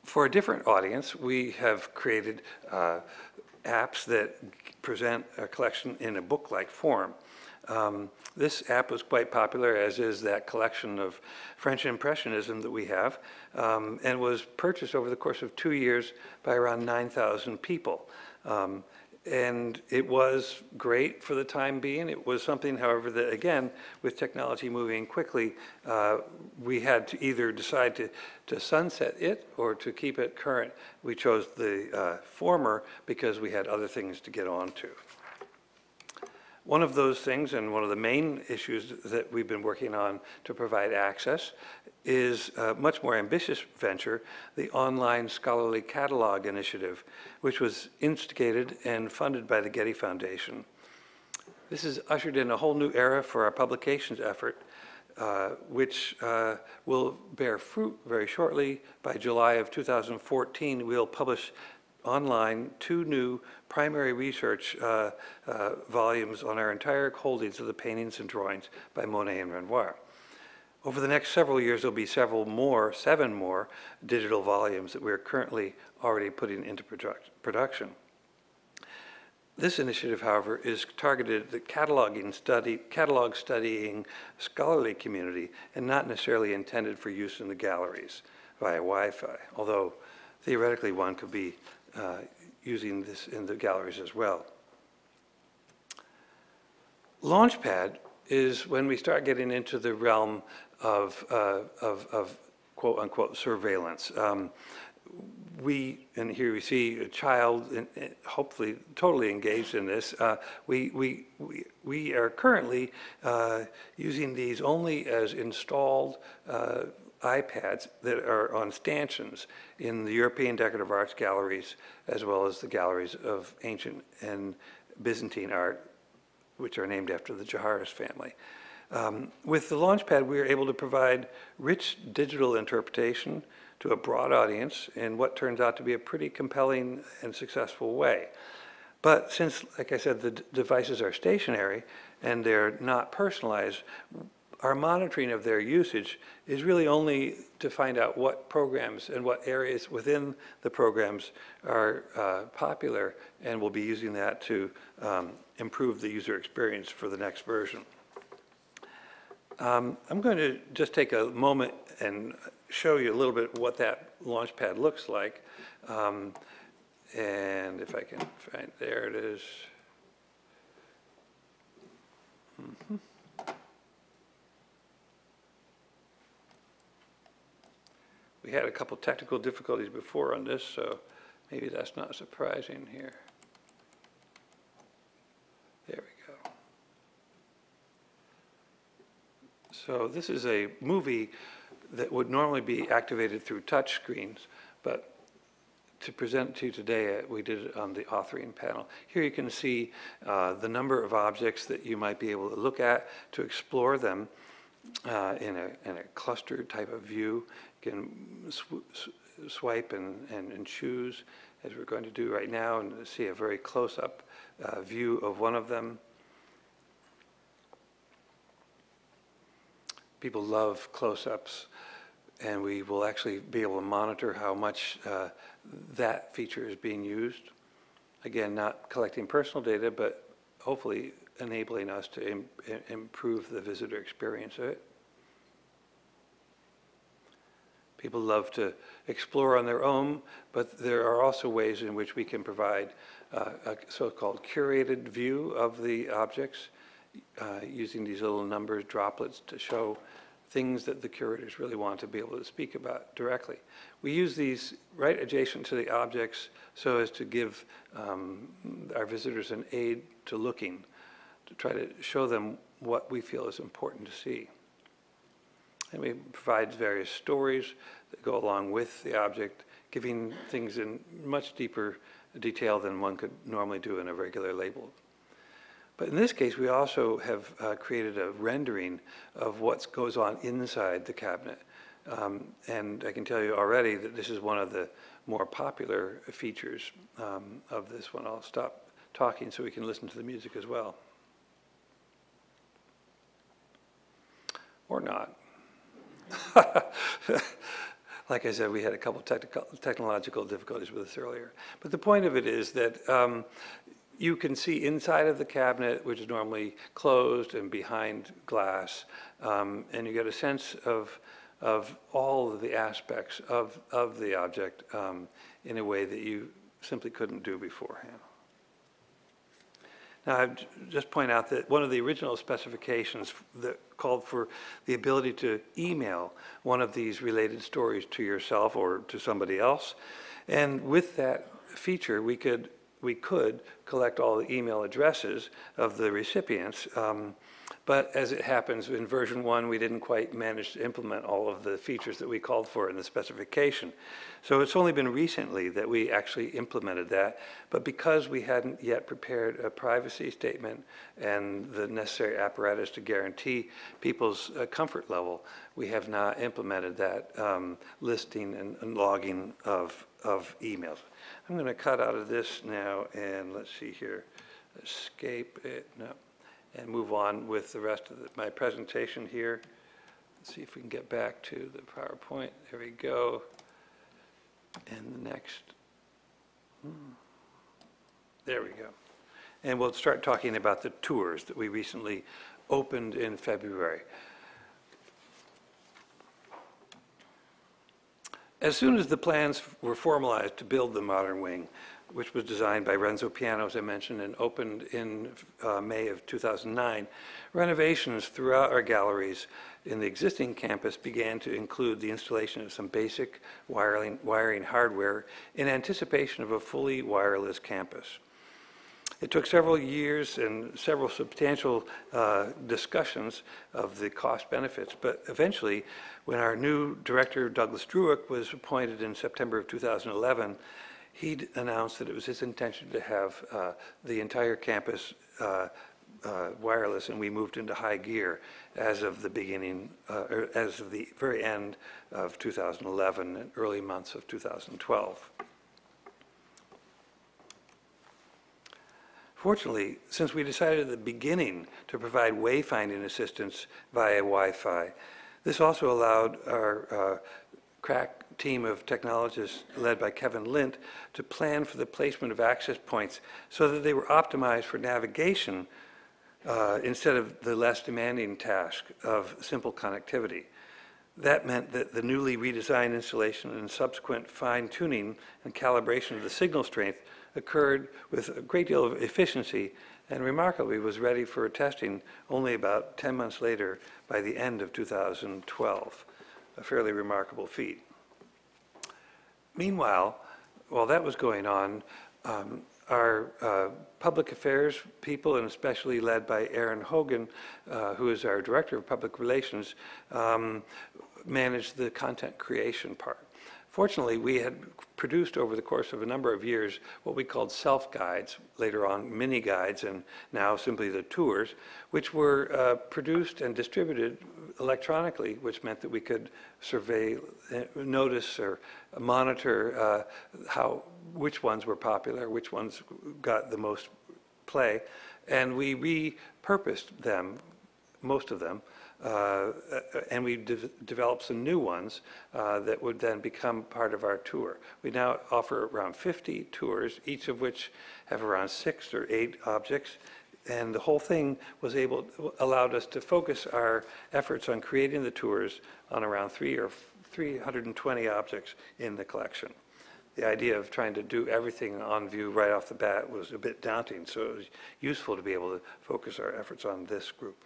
Speaker 6: For a different audience, we have created apps that present a collection in a book-like form. This app was quite popular, as is that collection of French Impressionism that we have, and was purchased over the course of 2 years by around 9,000 people. And it was great for the time being. It was something, however, that again, with technology moving quickly, we had to either decide to sunset it or to keep it current. We chose the former because we had other things to get on to. One of those things, and one of the main issues that we've been working on to provide access, is a much more ambitious venture, the Online Scholarly Catalog Initiative, which was instigated and funded by the Getty Foundation. This has ushered in a whole new era for our publications effort, which will bear fruit very shortly. By July of 2014, we'll publish online 2 new primary research volumes on our entire holdings of the paintings and drawings by Monet and Renoir. Over the next several years, there'll be 7 more digital volumes that we're currently already putting into production. This initiative, however, is targeted at the catalog studying scholarly community and not necessarily intended for use in the galleries via Wi-Fi, although theoretically one could be using this in the galleries as well. Launchpad is when we start getting into the realm of quote-unquote surveillance. And here we see a child, hopefully totally engaged in this. We are currently using these only as installed iPads that are on stanchions in the European Decorative Arts galleries, as well as the galleries of ancient and Byzantine art, which are named after the Jaharis family. With the Launchpad, we are able to provide rich digital interpretation to a broad audience in what turns out to be a pretty compelling and successful way. But since, like I said, the devices are stationary and they're not personalized, our monitoring of their usage is really only to find out what programs and what areas within the programs are popular, and we'll be using that to improve the user experience for the next version. I'm going to just take a moment and show you a little bit what that Launchpad looks like. And if I can find, there it is. We had a couple technical difficulties before on this, so maybe that's not surprising here. There we go. So this is a movie that would normally be activated through touch screens, but to present to you today, we did it on the authoring panel. Here you can see the number of objects that you might be able to look at to explore them in a cluster type of view. You can swipe and choose, as we're going to do right now, and see a very close-up view of one of them. People love close-ups, and we will actually be able to monitor how much that feature is being used. Again, not collecting personal data, but hopefully enabling us to improve the visitor experience of it. People love to explore on their own, but there are also ways in which we can provide a so-called curated view of the objects, using these little numbers, droplets, to show things that the curators really want to be able to speak about directly. We use these right adjacent to the objects so as to give our visitors an aid to looking, to try to show them what we feel is important to see. And we provide various stories that go along with the object, giving things in much deeper detail than one could normally do in a regular label. But in this case, we also have created a rendering of what goes on inside the cabinet. And I can tell you already that this is one of the more popular features of this one. I'll stop talking so we can listen to the music as well. Or not. Like I said, we had a couple technological difficulties with this earlier. But the point of it is that you can see inside of the cabinet, which is normally closed and behind glass, and you get a sense of all of the aspects of the object in a way that you simply couldn't do beforehand. Now, I'd just point out that one of the original specifications that called for the ability to email one of these related stories to yourself or to somebody else. And with that feature, we could collect all the email addresses of the recipients. But as it happens, in version 1, we didn't quite manage to implement all of the features that we called for in the specification. So it's only been recently that we actually implemented that. But because we hadn't yet prepared a privacy statement and the necessary apparatus to guarantee people's comfort level, we have not implemented that listing and logging of emails. I'm going to cut out of this now, and let's see here, escape it, no, and move on with the rest of my presentation here. Let's see if we can get back to the PowerPoint. There we go. And the next, there we go. And we'll start talking about the tours that we recently opened in February. As soon as the plans were formalized to build the modern wing, which was designed by Renzo Piano, as I mentioned, and opened in May of 2009, renovations throughout our galleries in the existing campus began to include the installation of some basic wiring hardware in anticipation of a fully wireless campus. It took several years and several substantial discussions of the cost benefits, but eventually, when our new director, Douglas Druick, was appointed in September of 2011, he announced that it was his intention to have the entire campus wireless, and we moved into high gear as of the beginning, or as of the very end of 2011 and early months of 2012. Fortunately, since we decided at the beginning to provide wayfinding assistance via Wi-Fi, this also allowed our crack team of technologists led by Kevin Lint to plan for the placement of access points so that they were optimized for navigation instead of the less demanding task of simple connectivity. That meant that the newly redesigned installation and subsequent fine-tuning and calibration of the signal strength occurred with a great deal of efficiency, and remarkably was ready for testing only about 10 months later by the end of 2012, a fairly remarkable feat. Meanwhile, while that was going on, our public affairs people, and especially led by Aaron Hogan, who is our Director of Public Relations, managed the content creation part. Fortunately, we had produced over the course of a number of years what we called self-guides, later on mini-guides, and now simply the tours, which were produced and distributed electronically, which meant that we could survey, notice, or monitor which ones were popular, which ones got the most play, and we repurposed them, most of them, and we developed some new ones that would then become part of our tour. We now offer around 50 tours, each of which have around 6 or 8 objects, and the whole thing allowed us to focus our efforts on creating the tours on around 320 objects in the collection. The idea of trying to do everything on view right off the bat was a bit daunting, so it was useful to be able to focus our efforts on this group.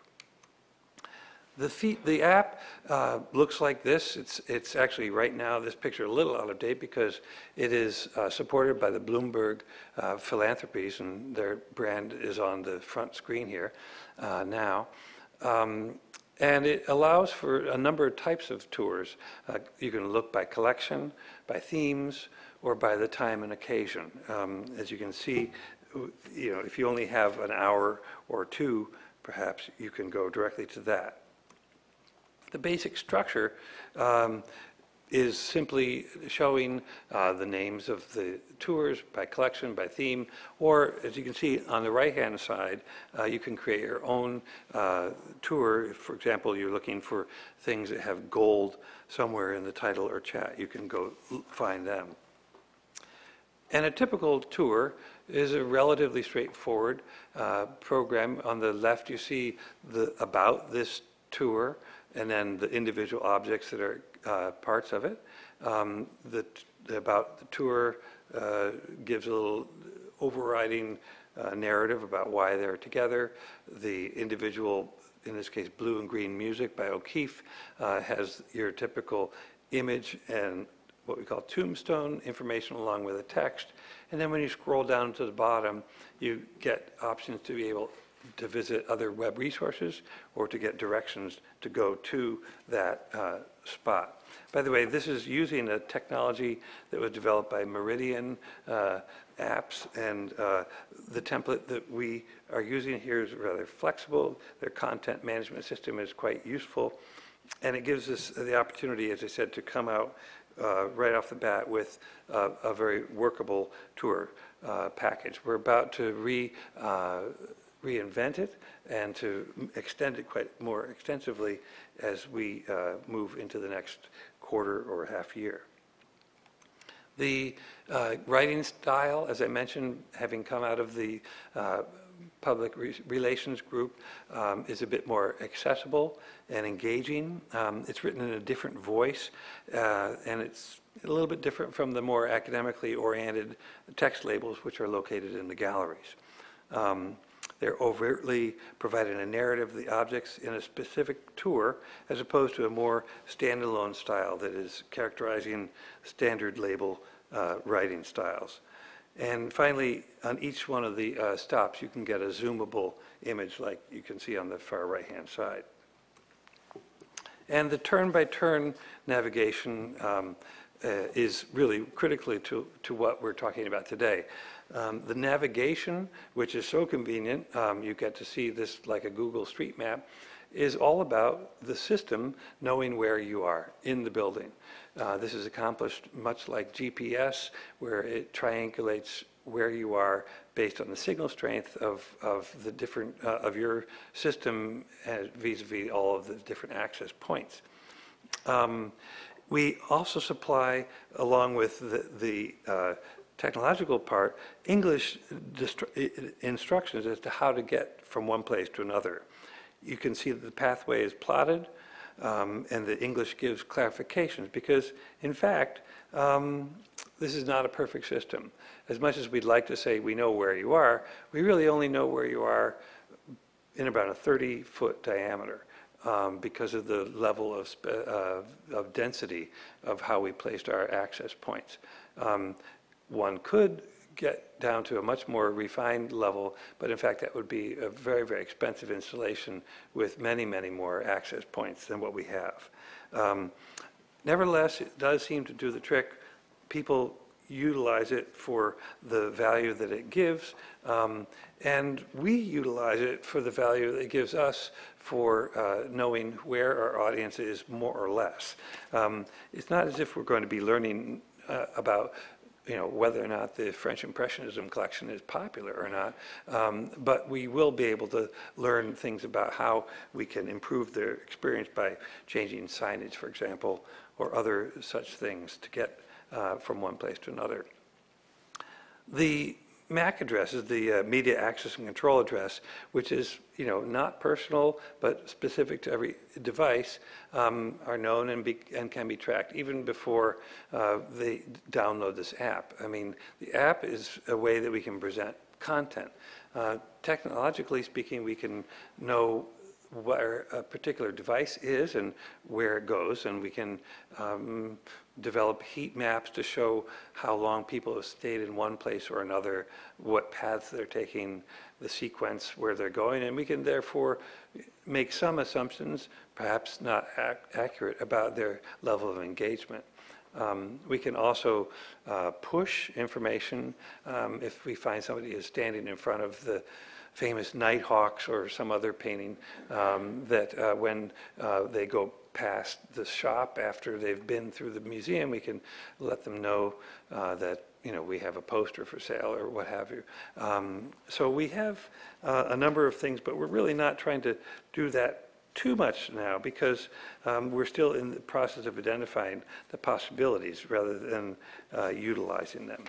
Speaker 6: The app looks like this. It's actually right now, this picture a little out of date because it is supported by the Bloomberg Philanthropies, and their brand is on the front screen here now. And it allows for a number of types of tours. You can look by collection, by themes, or by the time and occasion. As you can see, if you only have an hour or two, perhaps you can go directly to that. The basic structure is simply showing the names of the tours by collection, by theme, or as you can see on the right-hand side, you can create your own tour. If, for example, you're looking for things that have gold somewhere in the title or chat, you can go find them. And a typical tour is a relatively straightforward program. On the left, you see the about this tour, and then the individual objects that are parts of it. About the tour gives a little overriding narrative about why they're together. The individual, in this case, Blue and Green Music by O'Keeffe, has your typical image and what we call tombstone information along with a text. And then when you scroll down to the bottom, you get options to be able to visit other web resources or to get directions to go to that spot. By the way, this is using a technology that was developed by Meridian apps, and the template that we are using here is rather flexible. Their content management system is quite useful, and it gives us the opportunity, as I said, to come out right off the bat with a very workable tour package. We're about to reinvent it and to extend it quite more extensively as we move into the next quarter or half year. The writing style, as I mentioned, having come out of the public relations group, is a bit more accessible and engaging. It's written in a different voice, and it's a little bit different from the more academically oriented text labels which are located in the galleries. They're overtly providing a narrative of the objects in a specific tour as opposed to a more standalone style that is characterizing standard label writing styles. And finally, on each one of the stops, you can get a zoomable image like you can see on the far right-hand side. And the turn-by-turn navigation is really critically to what we're talking about today. The navigation, which is so convenient, you get to see this like a Google Street Map, is all about the system knowing where you are in the building. This is accomplished much like GPS, where it triangulates where you are based on the signal strength of the different of your system vis-a-vis all of the different access points. We also supply, along with the technological part, English instructions as to how to get from one place to another. You can see that the pathway is plotted, and the English gives clarifications because, in fact, this is not a perfect system. As much as we'd like to say we know where you are, we really only know where you are in about a 30-foot diameter because of the level of density of how we placed our access points. One could get down to a much more refined level, but in fact that would be a very, very expensive installation with many, many more access points than what we have. Nevertheless, it does seem to do the trick. People utilize it for the value that it gives, and we utilize it for the value that it gives us for knowing where our audience is more or less. It's not as if we're going to be learning about whether or not the French Impressionism collection is popular or not, but we will be able to learn things about how we can improve their experience by changing signage, for example, or other such things to get from one place to another. The MAC address is the Media Access and Control address, which is not personal but specific to every device, are known and can be tracked even before they download this app. I mean, the app is a way that we can present content. Technologically speaking, we can know where a particular device is and where it goes, and we can develop heat maps to show how long people have stayed in one place or another, what paths they're taking, the sequence where they're going, and we can therefore make some assumptions, perhaps not accurate, about their level of engagement. We can also push information if we find somebody is standing in front of the famous nighthawks or some other painting that when they go past the shop after they've been through the museum, we can let them know that we have a poster for sale or what have you. So we have a number of things, but we're really not trying to do that too much now because we're still in the process of identifying the possibilities rather than utilizing them.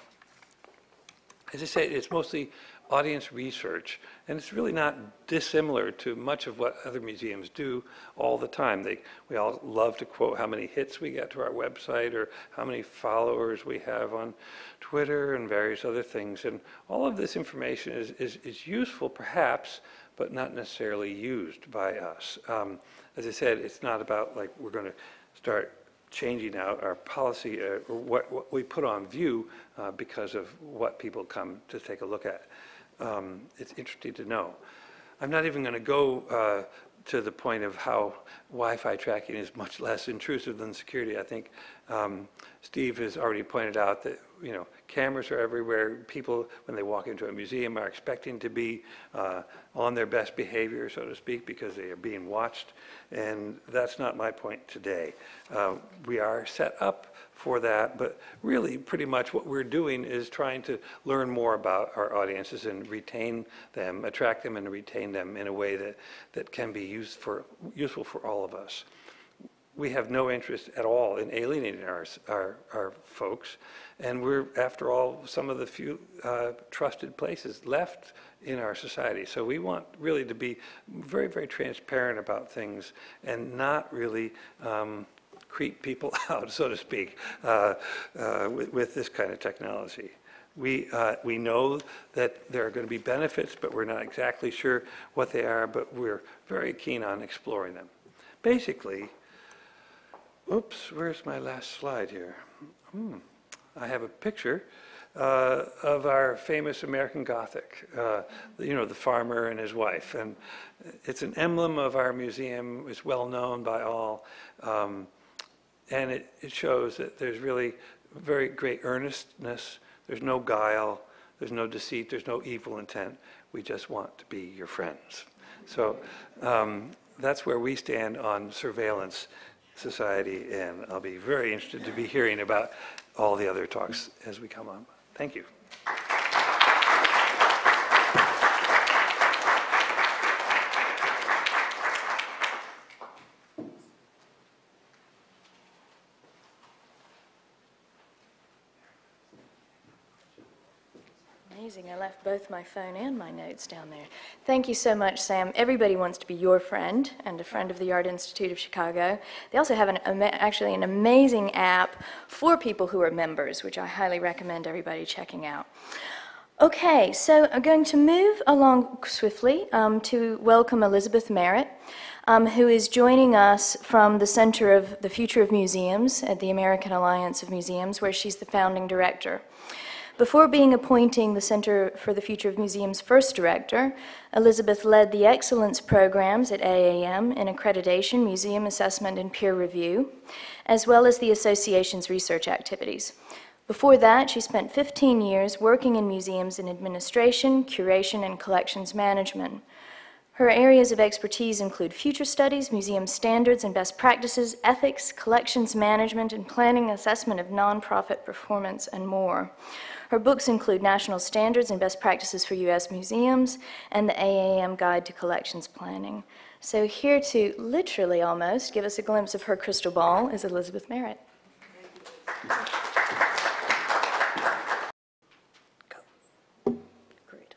Speaker 6: As I say, it's mostly audience research, and it's really not dissimilar to much of what other museums do all the time. We all love to quote how many hits we get to our website or how many followers we have on Twitter and various other things. And all of this information is useful perhaps, but not necessarily used by us. As I said, it's not about like we're going to start changing out our policy or what we put on view because of what people come to take a look at. It's interesting to know. I'm not even going to go to the point of how Wi-Fi tracking is much less intrusive than security. I think Steve has already pointed out that cameras are everywhere. People, when they walk into a museum, are expecting to be on their best behavior, so to speak, because they are being watched. And that's not my point today. We are set up for that, but really pretty much what we're doing is trying to learn more about our audiences and retain them, attract them and retain them in a way that can be useful for all of us. We have no interest at all in alienating our folks, and we're, after all, some of the few trusted places left in our society. So we want really to be very, very transparent about things and not really creep people out, so to speak, with this kind of technology. We know that there are going to be benefits, but we're not exactly sure what they are, but we're very keen on exploring them. Basically, oops, where's my last slide here? I have a picture of our famous American Gothic, the farmer and his wife. And it's an emblem of our museum. It's well known by all. And it shows that there's really very great earnestness. There's no guile. There's no deceit. There's no evil intent. We just want to be your friends. So that's where we stand on surveillance society, and I'll be very interested to be hearing about all the other talks as we come on. Thank you.
Speaker 4: Amazing. I left both my phone and my notes down there. Thank you so much, Sam. Everybody wants to be your friend and a friend of the Art Institute of Chicago. They also have actually an amazing app for people who are members, which I highly recommend everybody checking out. Okay, so I'm going to move along swiftly to welcome Elizabeth Merritt, who is joining us from the Center of the Future of Museums at the American Alliance of Museums, where she's the founding director. Before being appointing the Center for the Future of Museums' first director, Elizabeth led the excellence programs at AAM in accreditation, museum assessment, and peer review, as well as the association's research activities. Before that, she spent 15 years working in museums in administration, curation, and collections management. Her areas of expertise include future studies, museum standards and best practices, ethics, collections management, and planning assessment of nonprofit performance, and more. Her books include National Standards and Best Practices for U.S. Museums and the AAM Guide to Collections Planning. So here to literally almost give us a glimpse of her crystal ball is Elizabeth Merritt. Great.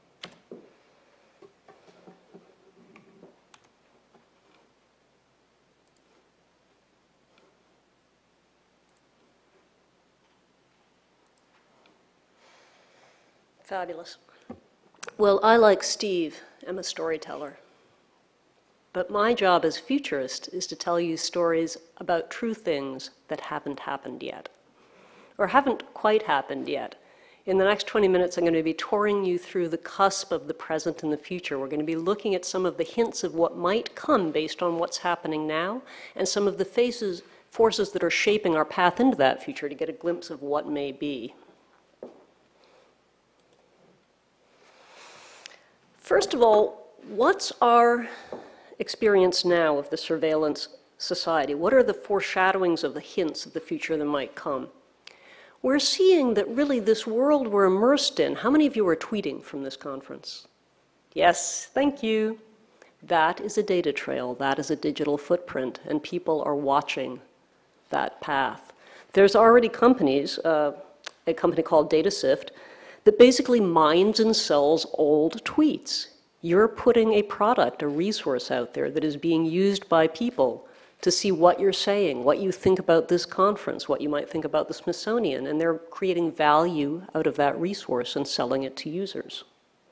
Speaker 7: Fabulous. Well, I, like Steve, am a storyteller. But my job as futurist is to tell you stories about true things that haven't happened yet, or haven't quite happened yet. In the next 20 minutes, I'm going to be touring you through the cusp of the present and the future. We're going to be looking at some of the hints of what might come based on what's happening now, and some of the forces that are shaping our path into that future to get a glimpse of what may be. First of all, what's our experience now of the surveillance society? What are the foreshadowings of the hints of the future that might come? We're seeing that really this world we're immersed in, how many of you are tweeting from this conference? Yes, thank you. That is a data trail, that is a digital footprint, and people are watching that path. There's already companies, a company called DataSift, that basically mines and sells old tweets. You're putting a product, a resource out there that is being used by people to see what you're saying, what you think about this conference, what you might think about the Smithsonian, and they're creating value out of that resource and selling it to users.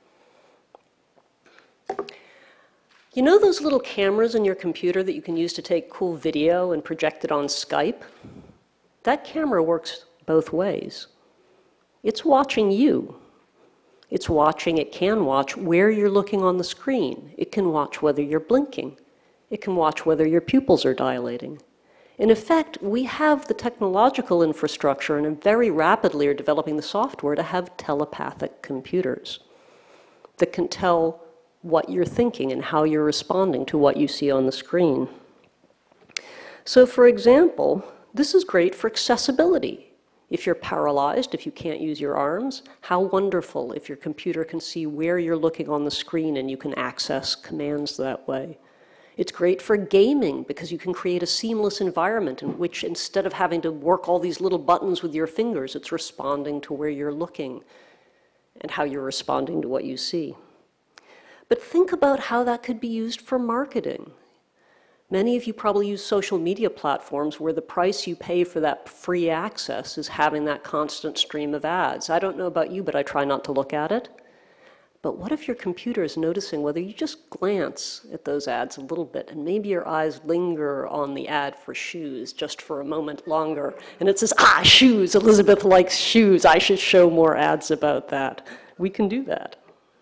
Speaker 7: You know those little cameras in your computer that you can use to take cool video and project it on Skype? That camera works both ways. It's watching you. It can watch where you're looking on the screen. It can watch whether you're blinking. It can watch whether your pupils are dilating. In effect, we have the technological infrastructure and very rapidly are developing the software to have telepathic computers that can tell what you're thinking and how you're responding to what you see on the screen. So for example, this is great for accessibility. If you're paralyzed, if you can't use your arms, how wonderful if your computer can see where you're looking on the screen and you can access commands that way. It's great for gaming because you can create a seamless environment in which instead of having to work all these little buttons with your fingers, it's responding to where you're looking and how you're responding to what you see. But think about how that could be used for marketing. Many of you probably use social media platforms where the price you pay for that free access is having that constant stream of ads. I don't know about you, but I try not to look at it. But what if your computer is noticing whether you just glance at those ads a little bit and maybe your eyes linger on the ad for shoes just for a moment longer and it says, ah, shoes, Elizabeth likes shoes, I should show more ads about that. We can do that.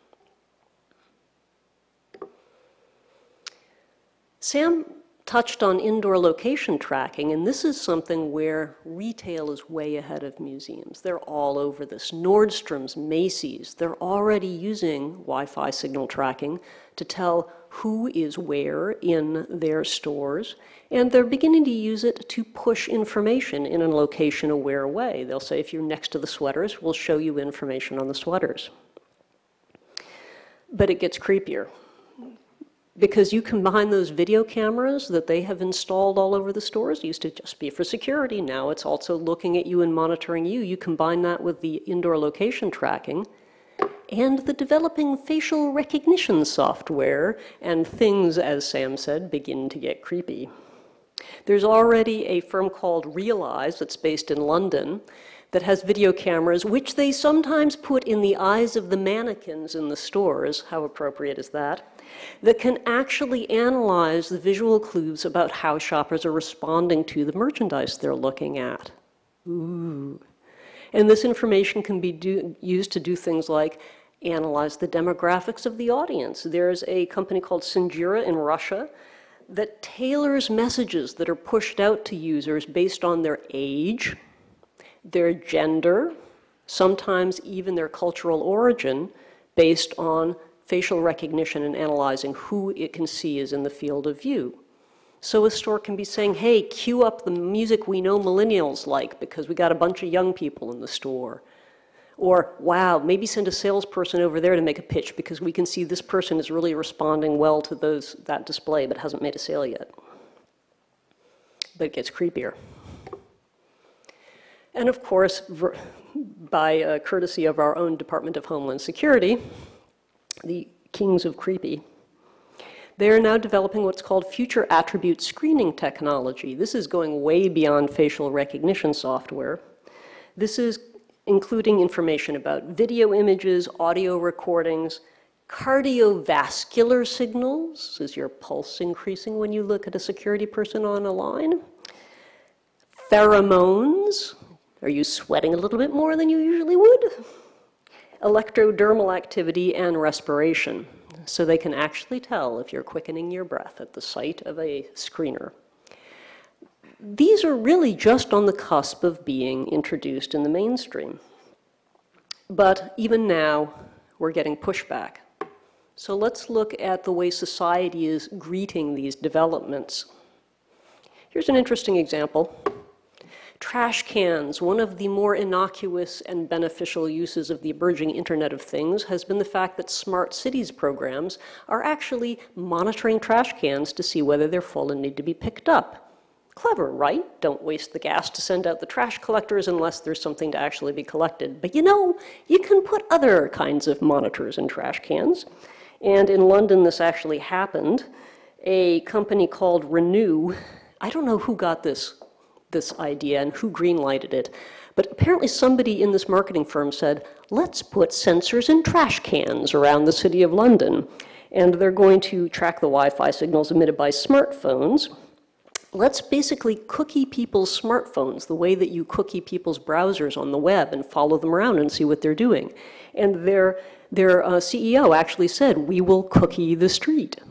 Speaker 7: Sam touched on indoor location tracking, and this is something where retail is way ahead of museums. They're all over this. Nordstrom's, Macy's, they're already using Wi-Fi signal tracking to tell who is where in their stores, and they're beginning to use it to push information in a location-aware way. They'll say, if you're next to the sweaters, we'll show you information on the sweaters. But it gets creepier, because you combine those video cameras that they have installed all over the stores. It used to just be for security. Now it's also looking at you and monitoring you. You combine that with the indoor location tracking and the developing facial recognition software, and things, as Sam said, begin to get creepy. There's already a firm called Realize that's based in London that has video cameras, which they sometimes put in the eyes of the mannequins in the stores. How appropriate is that? That can actually analyze the visual clues about how shoppers are responding to the merchandise they're looking at. Ooh. And this information can be used to do things like analyze the demographics of the audience. There's a company called Sinjira in Russia that tailors messages that are pushed out to users based on their age, their gender, sometimes even their cultural origin, based on facial recognition and analyzing who it can see is in the field of view. So a store can be saying, hey, cue up the music we know millennials like because we got a bunch of young people in the store. Or, wow, maybe send a salesperson over there to make a pitch because we can see this person is really responding well to that display but hasn't made a sale yet. But it gets creepier. And of course, by courtesy of our own Department of Homeland Security, the kings of creepy, they are now developing what's called future attribute screening technology. This is going way beyond facial recognition software. This is including information about video images, audio recordings, cardiovascular signals. Is your pulse increasing when you look at a security person on a line? Pheromones. Are you sweating a little bit more than you usually would? Electrodermal activity and respiration. So they can actually tell if you're quickening your breath at the sight of a screener. These are really just on the cusp of being introduced in the mainstream. But even now, we're getting pushback. So let's look at the way society is greeting these developments. Here's an interesting example. Trash cans, one of the more innocuous and beneficial uses of the emerging Internet of Things has been the fact that smart cities programs are actually monitoring trash cans to see whether they're full and need to be picked up. Clever, right? Don't waste the gas to send out the trash collectors unless there's something to actually be collected. But you know, you can put other kinds of monitors in trash cans. And in London, this actually happened. A company called Renew, I don't know who got this idea and who greenlighted it, but apparently somebody in this marketing firm said, let's put sensors in trash cans around the city of London. And they're going to track the Wi-Fi signals emitted by smartphones. Let's basically cookie people's smartphones the way that you cookie people's browsers on the web and follow them around and see what they're doing. And their CEO actually said, we will cookie the street.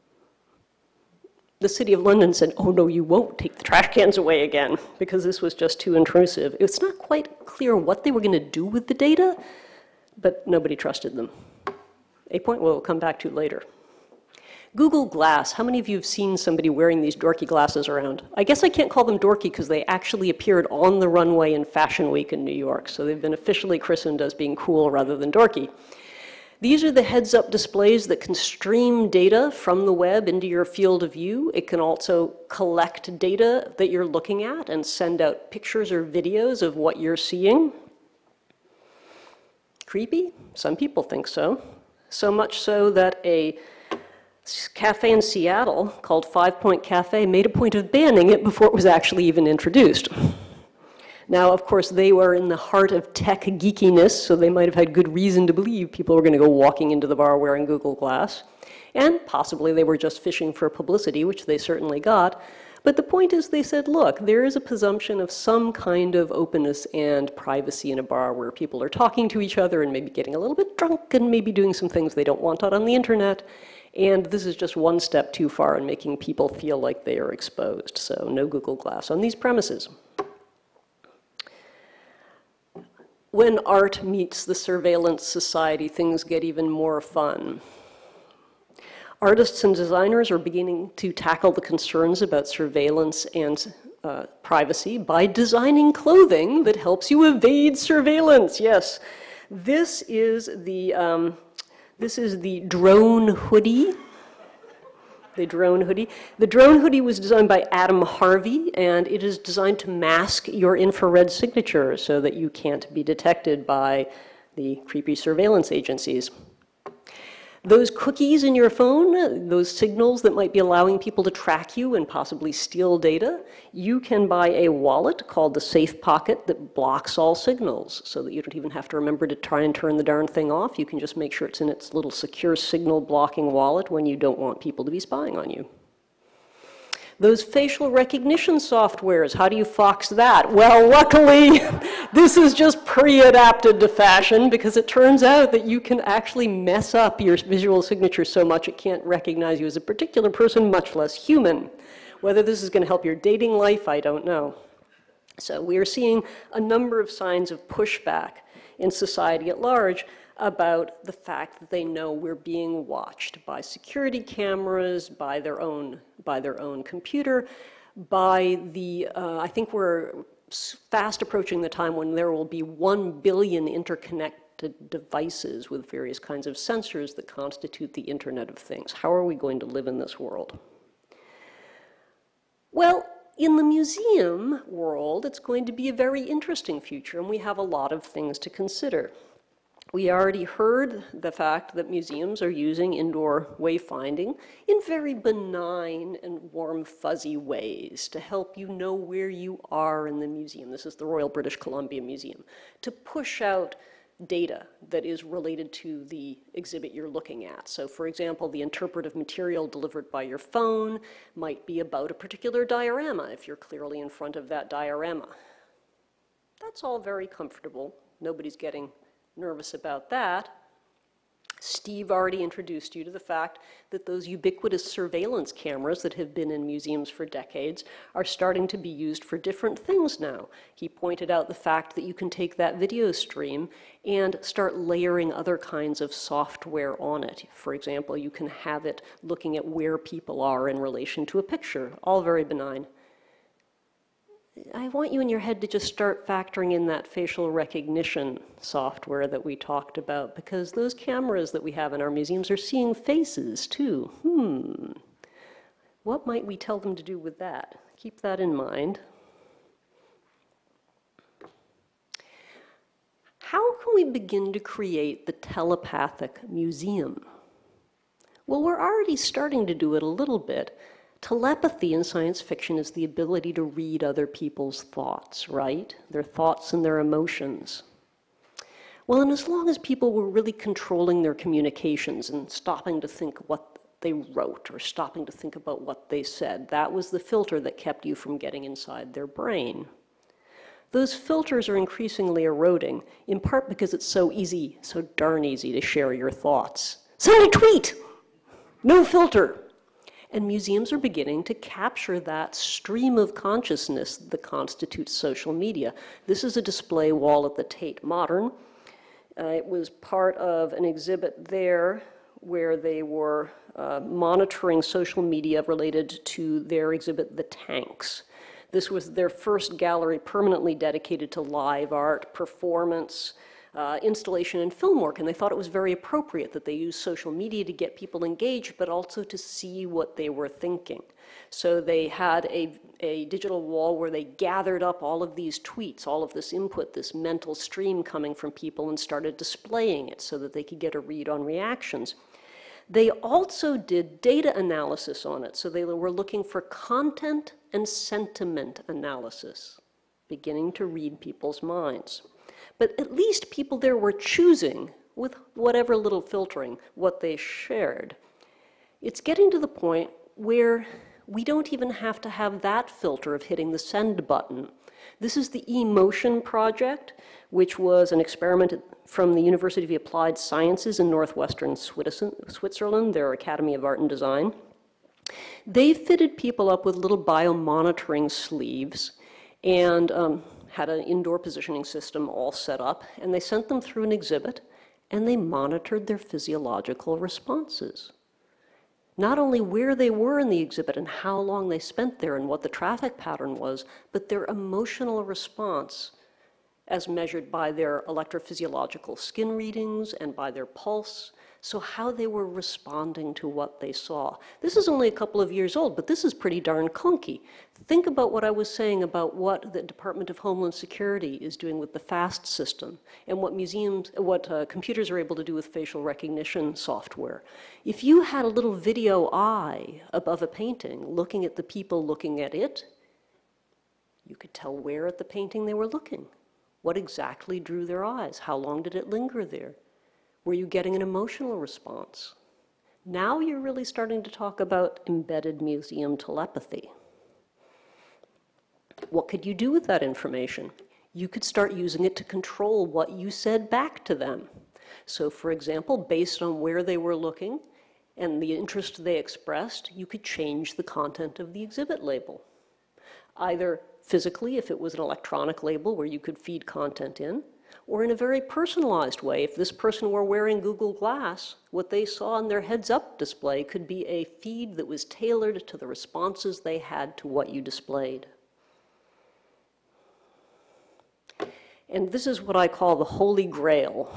Speaker 7: The City of London said, oh no, you won't take the trash cans away again, because this was just too intrusive. It's not quite clear what they were going to do with the data, but nobody trusted them. A point we'll come back to later. Google Glass. How many of you have seen somebody wearing these dorky glasses around? I guess I can't call them dorky because they actually appeared on the runway in Fashion Week in New York, so they've been officially christened as being cool rather than dorky. These are the heads-up displays that can stream data from the web into your field of view. It can also collect data that you're looking at and send out pictures or videos of what you're seeing. Creepy? Some people think so. So much so that a cafe in Seattle called 5 Point Cafe made a point of banning it before it was actually even introduced. Now, of course, they were in the heart of tech geekiness, so they might have had good reason to believe people were going to go walking into the bar wearing Google Glass. And possibly they were just fishing for publicity, which they certainly got. But the point is, they said, look, there is a presumption of some kind of openness and privacy in a bar where people are talking to each other and maybe getting a little bit drunk and maybe doing some things they don't want out on the internet. And this is just one step too far in making people feel like they are exposed. So no Google Glass on these premises. When art meets the surveillance society, things get even more fun. Artists and designers are beginning to tackle the concerns about surveillance and privacy by designing clothing that helps you evade surveillance. Yes, this is the drone hoodie. The drone hoodie. The drone hoodie was designed by Adam Harvey, and it is designed to mask your infrared signature so that you can't be detected by the creepy surveillance agencies. Those cookies in your phone, those signals that might be allowing people to track you and possibly steal data, you can buy a wallet called the Safe Pocket that blocks all signals so that you don't even have to remember to try and turn the darn thing off. You can just make sure it's in its little secure signal blocking wallet when you don't want people to be spying on you. Those facial recognition softwares, how do you fox that? Well, luckily, this is just pre-adapted to fashion because it turns out that you can actually mess up your visual signature so much it can't recognize you as a particular person, much less human. Whether this is going to help your dating life, I don't know. So we are seeing a number of signs of pushback in society at large about the fact that they know we're being watched by security cameras, by their own computer, by the, I think we're fast approaching the time when there will be 1 billion interconnected devices with various kinds of sensors that constitute the Internet of Things. How are we going to live in this world? Well, in the museum world, it's going to be a very interesting future, and we have a lot of things to consider. We already heard the fact that museums are using indoor wayfinding in very benign and warm, fuzzy ways to help you know where you are in the museum. This is the Royal British Columbia Museum. To push out data that is related to the exhibit you're looking at. So for example, the interpretive material delivered by your phone might be about a particular diorama if you're clearly in front of that diorama. That's all very comfortable. Nobody's getting nervous about that. Steve already introduced you to the fact that those ubiquitous surveillance cameras that have been in museums for decades are starting to be used for different things now. He pointed out the fact that you can take that video stream and start layering other kinds of software on it. For example, you can have it looking at where people are in relation to a picture, all very benign. I want you in your head to just start factoring in that facial recognition software that we talked about, because those cameras that we have in our museums are seeing faces too. What might we tell them to do with that? Keep that in mind. How can we begin to create the telepathic museum? Well, we're already starting to do it a little bit. Telepathy in science fiction is the ability to read other people's thoughts, right? Their thoughts and their emotions. Well, and as long as people were really controlling their communications and stopping to think what they wrote or stopping to think about what they said, that was the filter that kept you from getting inside their brain. Those filters are increasingly eroding, in part because it's so easy, so darn easy to share your thoughts. Send a tweet! No filter! And museums are beginning to capture that stream of consciousness that constitutes social media. This is a display wall at the Tate Modern. It was part of an exhibit there where they were monitoring social media related to their exhibit, The Tanks. This was their first gallery permanently dedicated to live art, performance, installation and film work, and they thought it was very appropriate that they use social media to get people engaged, but also to see what they were thinking. So they had a digital wall where they gathered up all of these tweets, all of this input, this mental stream coming from people, and started displaying it so that they could get a read on reactions. They also did data analysis on it, so they were looking for content and sentiment analysis, beginning to read people's minds. But at least people there were choosing, with whatever little filtering, what they shared. It's getting to the point where we don't even have to have that filter of hitting the send button. This is the eMotion project, which was an experiment from the University of Applied Sciences in northwestern Switzerland, their Academy of Art and Design. They fitted people up with little biomonitoring sleeves and had an indoor positioning system all set up, and they sent them through an exhibit, and they monitored their physiological responses. Not only where they were in the exhibit and how long they spent there and what the traffic pattern was, but their emotional response as measured by their electrophysiological skin readings and by their pulse, so how they were responding to what they saw. This is only a couple of years old, but this is pretty darn clunky. Think about what I was saying about what the Department of Homeland Security is doing with the FAST system and what computers are able to do with facial recognition software. If you had a little video eye above a painting looking at the people looking at it, you could tell where at the painting they were looking. What exactly drew their eyes? How long did it linger there? Were you getting an emotional response? Now you're really starting to talk about embedded museum telepathy. What could you do with that information? You could start using it to control what you said back to them. So for example, based on where they were looking and the interest they expressed, you could change the content of the exhibit label. Either physically, if it was an electronic label where you could feed content in, or in a very personalized way. If this person were wearing Google Glass, what they saw on their heads-up display could be a feed that was tailored to the responses they had to what you displayed. And this is what I call the holy grail.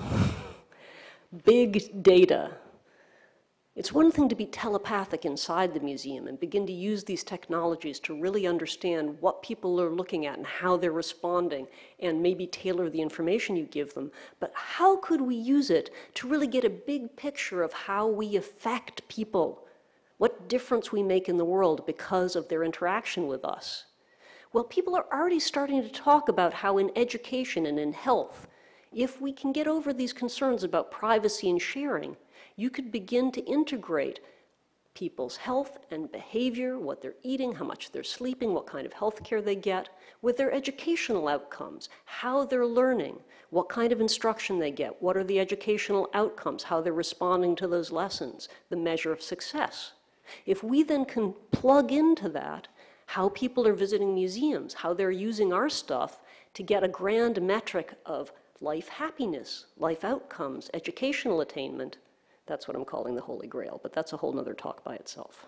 Speaker 7: Big data. It's one thing to be telepathic inside the museum and begin to use these technologies to really understand what people are looking at and how they're responding and maybe tailor the information you give them. But how could we use it to really get a big picture of how we affect people? What difference we make in the world because of their interaction with us? Well, people are already starting to talk about how in education and in health, if we can get over these concerns about privacy and sharing, you could begin to integrate people's health and behavior, what they're eating, how much they're sleeping, what kind of health care they get, with their educational outcomes, how they're learning, what kind of instruction they get, what are the educational outcomes, how they're responding to those lessons, the measure of success. If we then can plug into that how people are visiting museums, how they're using our stuff to get a grand metric of life happiness, life outcomes, educational attainment, that's what I'm calling the Holy Grail, but that's a whole nother talk by itself.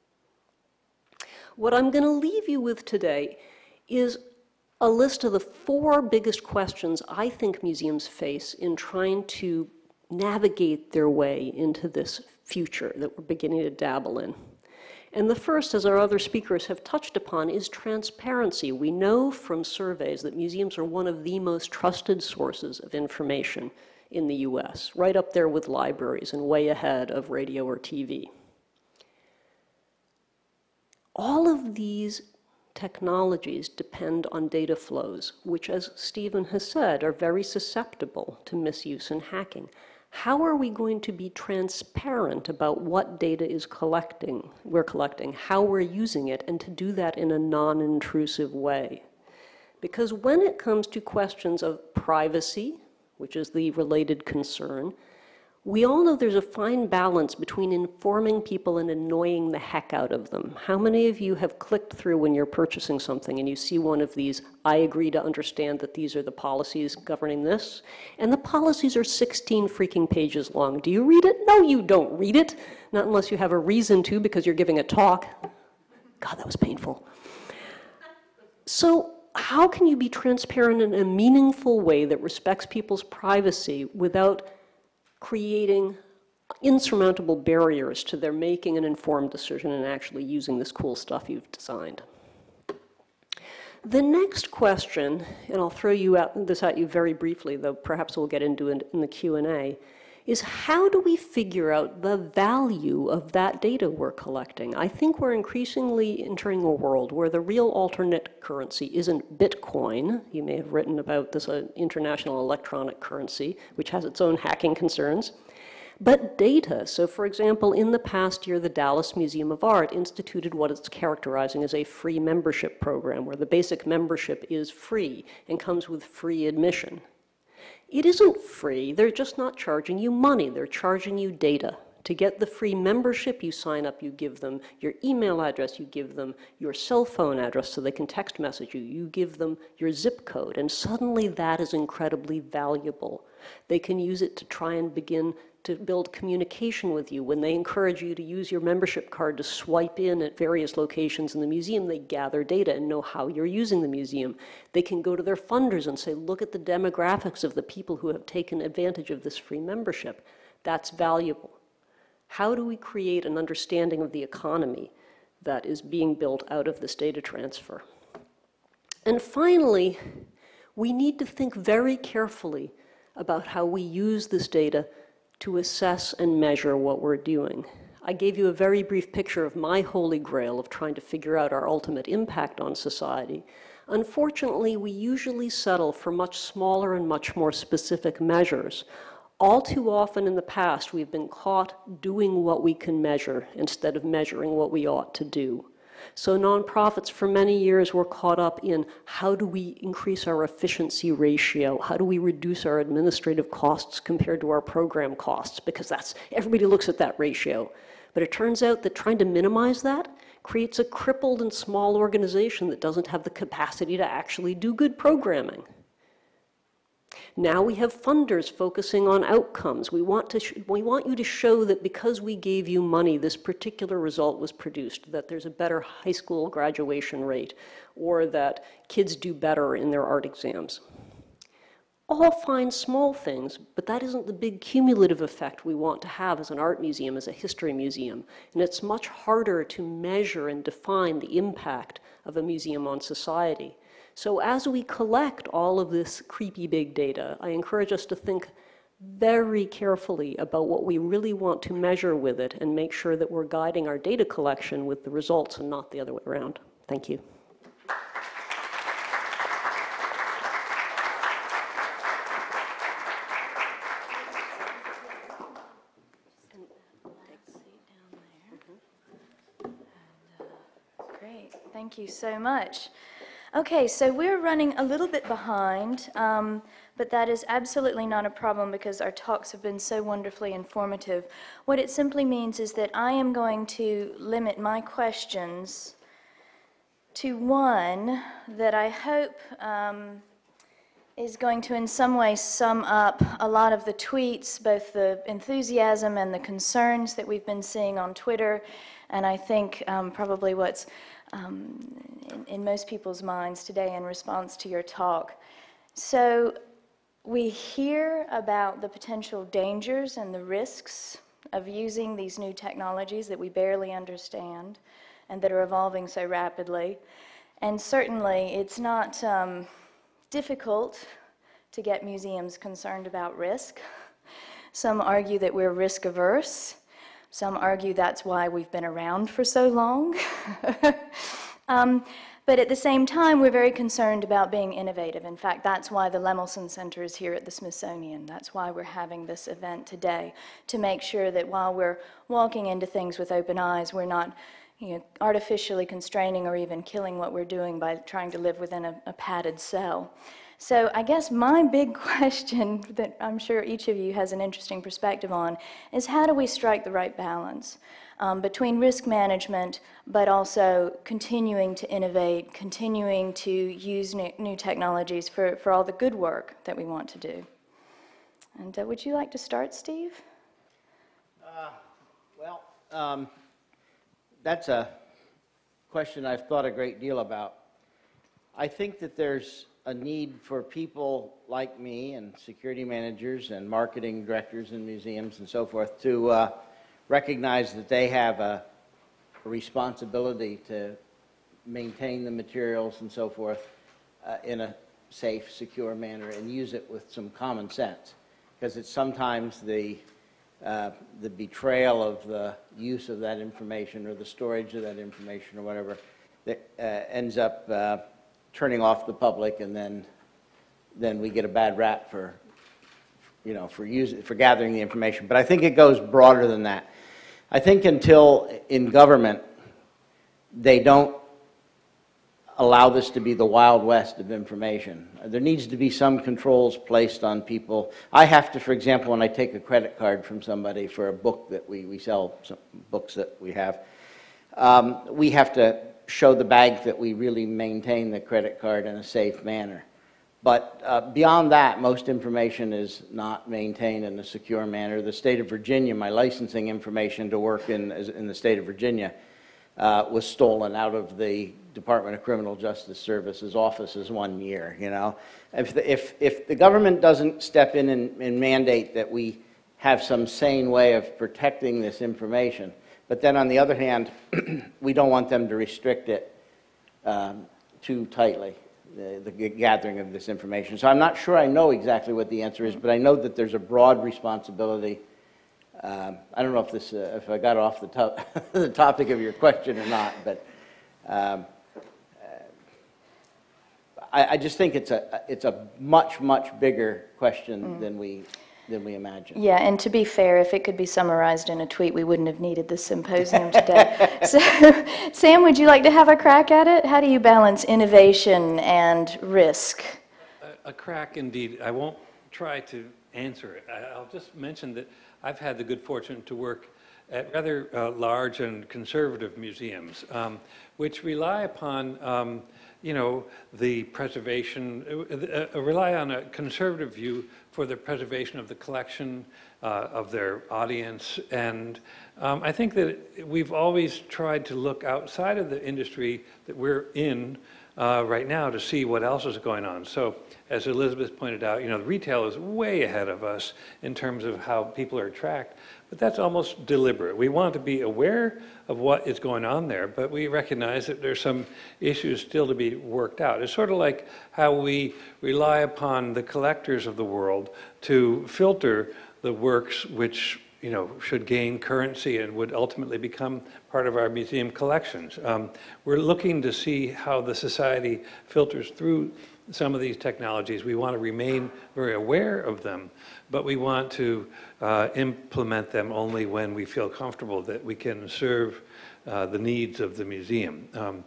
Speaker 7: What I'm going to leave you with today is a list of the 4 biggest questions I think museums face in trying to navigate their way into this future that we're beginning to dabble in. And the first, as our other speakers have touched upon, is transparency. We know from surveys that museums are one of the most trusted sources of information in the US, right up there with libraries and way ahead of radio or TV. All of these technologies depend on data flows, which, as Stephen has said, are very susceptible to misuse and hacking. How are we going to be transparent about what data we're collecting, how we're using it, and to do that in a non-intrusive way? Because when it comes to questions of privacy, which is the related concern, we all know there's a fine balance between informing people and annoying the heck out of them. How many of you have clicked through when you're purchasing something and you see one of these, I agree to understand that these are the policies governing this? And the policies are 16 freaking pages long. Do you read it? No, you don't read it. Not unless you have a reason to because you're giving a talk. God, that was painful. So how can you be transparent in a meaningful way that respects people's privacy without creating insurmountable barriers to their making an informed decision and actually using this cool stuff you've designed? The next question, and I'll throw this at you very briefly, though perhaps we'll get into it in the Q&A, is how do we figure out the value of that data we're collecting? I think we're increasingly entering a world where the real alternate currency isn't Bitcoin. You may have written about this international electronic currency, which has its own hacking concerns, but data. So for example, in the past year, the Dallas Museum of Art instituted what it's characterizing as a free membership program, where the basic membership is free and comes with free admission. It isn't free, they're just not charging you money, they're charging you data. To get the free membership, you sign up, you give them your email address, you give them your cell phone address so they can text message you, you give them your zip code, and suddenly that is incredibly valuable. They can use it to try and begin to build communication with you. When they encourage you to use your membership card to swipe in at various locations in the museum, they gather data and know how you're using the museum. They can go to their funders and say, look at the demographics of the people who have taken advantage of this free membership. That's valuable. How do we create an understanding of the economy that is being built out of this data transfer? And finally, we need to think very carefully about how we use this data to assess and measure what we're doing. I gave you a very brief picture of my holy grail of trying to figure out our ultimate impact on society. Unfortunately, we usually settle for much smaller and much more specific measures. All too often in the past, we've been caught doing what we can measure instead of measuring what we ought to do. So nonprofits for many years were caught up in how do we increase our efficiency ratio? How do we reduce our administrative costs compared to our program costs? Because everybody looks at that ratio. But it turns out that trying to minimize that creates a crippled and small organization that doesn't have the capacity to actually do good programming. Now we have funders focusing on outcomes. We want you to show that because we gave you money, this particular result was produced, that there's a better high school graduation rate, or that kids do better in their art exams. All fine small things, but that isn't the big cumulative effect we want to have as an art museum, as a history museum. And it's much harder to measure and define the impact of a museum on society. So as we collect all of this creepy big data, I encourage us to think very carefully about what we really want to measure with it and make sure that we're guiding our data collection with the results and not the other way around. Thank you.
Speaker 4: Great, thank you so much. Okay, so we're running a little bit behind, but that is absolutely not a problem because our talks have been so wonderfully informative. What it simply means is that I am going to limit my questions to one that I hope is going to in some way sum up a lot of the tweets, both the enthusiasm and the concerns that we've been seeing on Twitter, and I think probably what's in most people's minds today in response to your talk. So we hear about the potential dangers and the risks of using these new technologies that we barely understand and that are evolving so rapidly. And certainly it's not difficult to get museums concerned about risk. Some argue that we're risk averse. Some argue that's why we've been around for so long. But at the same time, we're very concerned about being innovative. In fact, that's why the Lemelson Center is here at the Smithsonian. That's why we're having this event today, to make sure that while we're walking into things with open eyes, we're not artificially constraining or even killing what we're doing by trying to live within a padded cell. So I guess my big question that I'm sure each of you has an interesting perspective on is how do we strike the right balance between risk management but also continuing to innovate, continuing to use new technologies for all the good work that we want to do. And would you like to start, Steve?
Speaker 5: That's a question I've thought a great deal about. I think that there's a need for people like me and security managers and marketing directors in museums and so forth to recognize that they have a responsibility to maintain the materials and so forth in a safe, secure manner and use it with some common sense. Because it's sometimes the betrayal of the use of that information or the storage of that information or whatever that ends up turning off the public, and then we get a bad rap for gathering the information. But I think it goes broader than that. I think until in government they don't allow this to be the Wild West of information, there needs to be some controls placed on people. I have to, for example, when I take a credit card from somebody for a book that we sell, some books that we have to show the bank that we really maintain the credit card in a safe manner. But beyond that, most information is not maintained in a secure manner. The state of Virginia, my licensing information to work in the state of Virginia was stolen out of the Department of Criminal Justice Service's offices 1 year, If the government doesn't step in and mandate that we have some sane way of protecting this information, but then on the other hand, we don't want them to restrict it too tightly, the gathering of this information. So I'm not sure I know exactly what the answer is, but I know that there's a broad responsibility. I don't know if I got off the topic of your question or not, but I just think it's a much, much bigger question than we imagine.
Speaker 4: Yeah, and to be fair, if it could be summarized in a tweet, we wouldn't have needed this symposium today. So, Sam, would you like to have a crack at it? How do you balance innovation and risk?
Speaker 6: A crack indeed. I won't try to answer it. I'll just mention that I've had the good fortune to work at rather large and conservative museums, which rely upon the preservation, rely on a conservative view for the preservation of the collection, of their audience. And I think that we've always tried to look outside of the industry that we're in right now to see what else is going on. So as Elizabeth pointed out, the retail is way ahead of us in terms of how people are tracked. But that's almost deliberate. We want to be aware of what is going on there, but we recognize that there's some issues still to be worked out. It's sort of like how we rely upon the collectors of the world to filter the works which should gain currency and would ultimately become part of our museum collections. We're looking to see how the society filters through some of these technologies. We want to remain very aware of them, but we want to implement them only when we feel comfortable that we can serve the needs of the museum.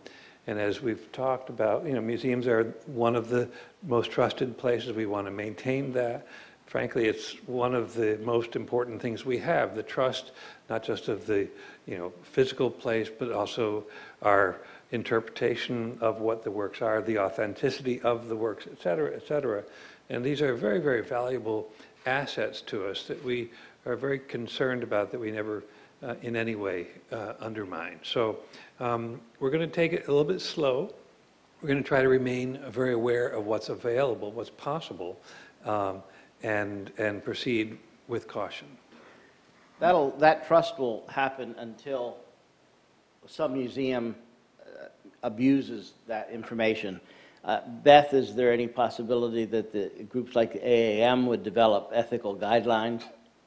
Speaker 6: And as we've talked about, museums are one of the most trusted places. We want to maintain that. Frankly, it's one of the most important things we have, the trust, not just of the physical place, but also our interpretation of what the works are, the authenticity of the works, et cetera, et cetera. And these are very, very valuable assets to us that we are very concerned about, that we never in any way undermine. So we're going to take it a little bit slow. We're going to try to remain very aware of what's available, what's possible, and proceed with caution.
Speaker 5: That trust will happen until some museum abuses that information. Beth, is there any possibility that the groups like the AAM would develop ethical guidelines?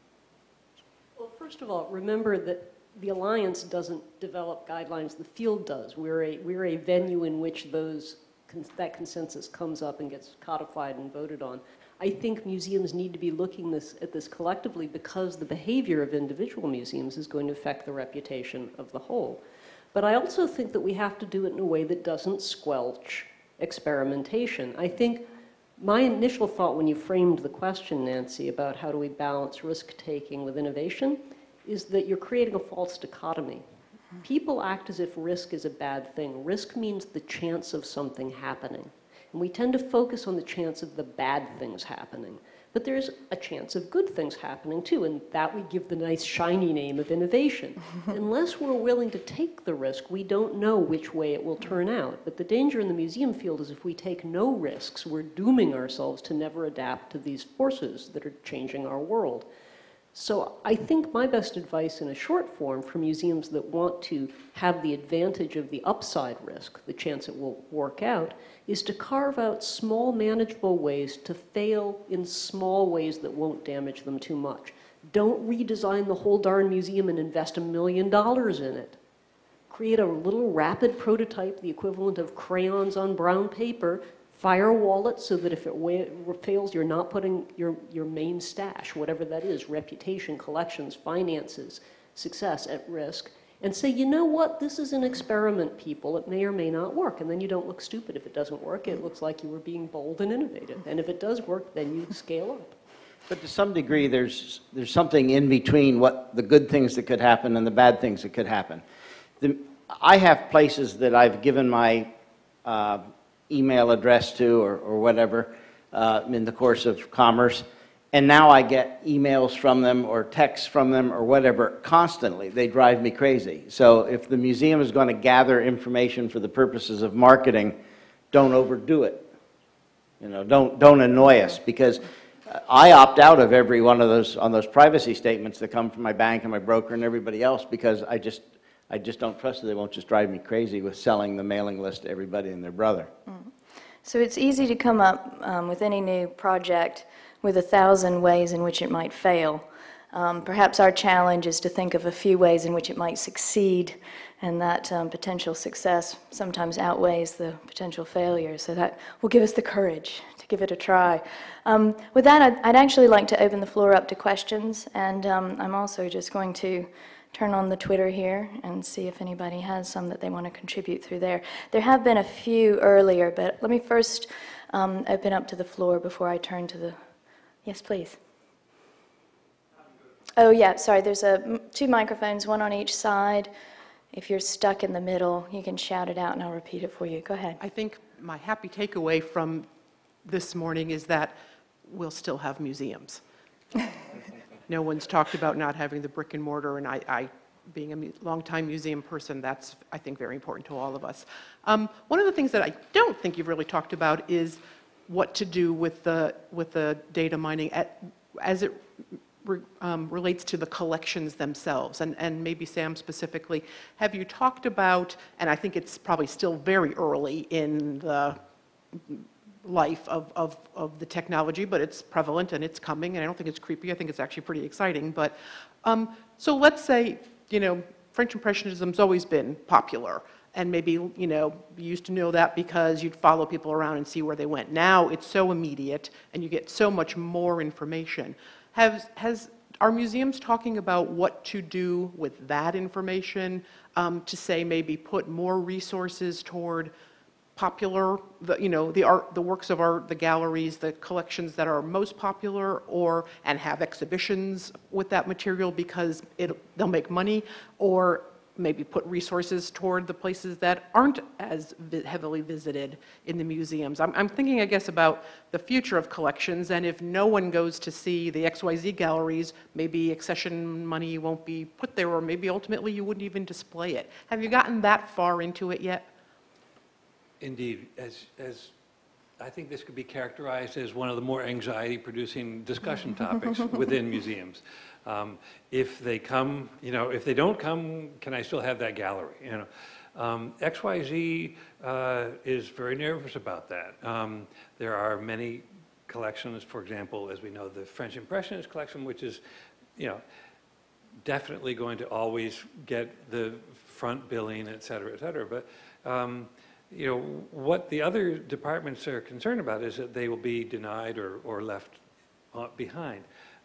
Speaker 7: Well, first of all, remember that the Alliance doesn't develop guidelines, the field does. We're a venue in which that consensus comes up and gets codified and voted on. I think museums need to be looking at this collectively, because the behavior of individual museums is going to affect the reputation of the whole. But I also think that we have to do it in a way that doesn't squelch experimentation. I think my initial thought when you framed the question, Nancy, about how do we balance risk-taking with innovation, is that you're creating a false dichotomy. People act as if risk is a bad thing. Risk means the chance of something happening. And we tend to focus on the chance of the bad things happening. But there's a chance of good things happening too, and that we give the nice shiny name of innovation. Unless we're willing to take the risk, we don't know which way it will turn out. But the danger in the museum field is if we take no risks, we're dooming ourselves to never adapt to these forces that are changing our world. So I think my best advice in a short form for museums that want to have the advantage of the upside risk, the chance it will work out, is to carve out small, manageable ways to fail in small ways that won't damage them too much. Don't redesign the whole darn museum and invest $1 million in it. Create a little rapid prototype, the equivalent of crayons on brown paper, firewall it so that if it fails, you're not putting your main stash, whatever that is, reputation, collections, finances, success, at risk, and say, you know what, this is an experiment, people. It may or may not work, and then you don't look stupid. If it doesn't work, it looks like you were being bold and innovative. And if it does work, then you scale up.
Speaker 5: But to some degree, there's something in between what the good things that could happen and the bad things that could happen. I have places that I've given my email address to or whatever in the course of commerce, and now I get emails from them or texts from them or whatever constantly. They drive me crazy. So if the museum is going to gather information for the purposes of marketing, don't overdo it. Don't annoy us, because I opt out of every one of those privacy statements that come from my bank and my broker and everybody else, because I just don't trust that they won't just drive me crazy with selling the mailing list to everybody and their brother.
Speaker 4: So it's easy to come up with any new project with 1,000 ways in which it might fail. Perhaps our challenge is to think of a few ways in which it might succeed, and that potential success sometimes outweighs the potential failure. So that will give us the courage to give it a try. With that, I'd actually like to open the floor up to questions, and I'm also just going to turn on the Twitter here and see if anybody has some that they want to contribute through there. There have been a few earlier, but let me first open up to the floor before I turn to the... Yes, please. Oh, yeah, sorry, there's two microphones, one on each side. If you're stuck in the middle, you can shout it out and I'll repeat it for you. Go ahead.
Speaker 8: I think my happy takeaway from this morning is that we'll still have museums. No one's talked about not having the brick and mortar, and I being a longtime museum person, that's, I think, very important to all of us. One of the things that I don't think you've really talked about is what to do with the data mining as it relates to the collections themselves. And maybe Sam specifically, have you talked about, and I think it's probably still very early in the life of the technology, but it's prevalent and it's coming, and I don't think it's creepy. I think it's actually pretty exciting. But so let's say, French Impressionism's always been popular, and maybe, you used to know that because you'd follow people around and see where they went. Now it's so immediate, and you get so much more information. Are museums talking about what to do with that information, to say maybe put more resources toward popular, the art, the works of art, the galleries, the collections that are most popular, and have exhibitions with that material because they'll make money, or maybe put resources toward the places that aren't as heavily visited in the museums? I'm thinking, I guess, about the future of collections, and if no one goes to see the XYZ galleries, maybe accession money won't be put there, or maybe ultimately you wouldn't even display it. Have you gotten that far into it yet?
Speaker 6: Indeed, as I think this could be characterized as one of the more anxiety-producing discussion topics within museums. If they come, if they don't come, can I still have that gallery? XYZ is very nervous about that. There are many collections, for example, as we know, the French Impressionist collection, which is, definitely going to always get the front billing, et cetera, et cetera. But what the other departments are concerned about is that they will be denied or left behind.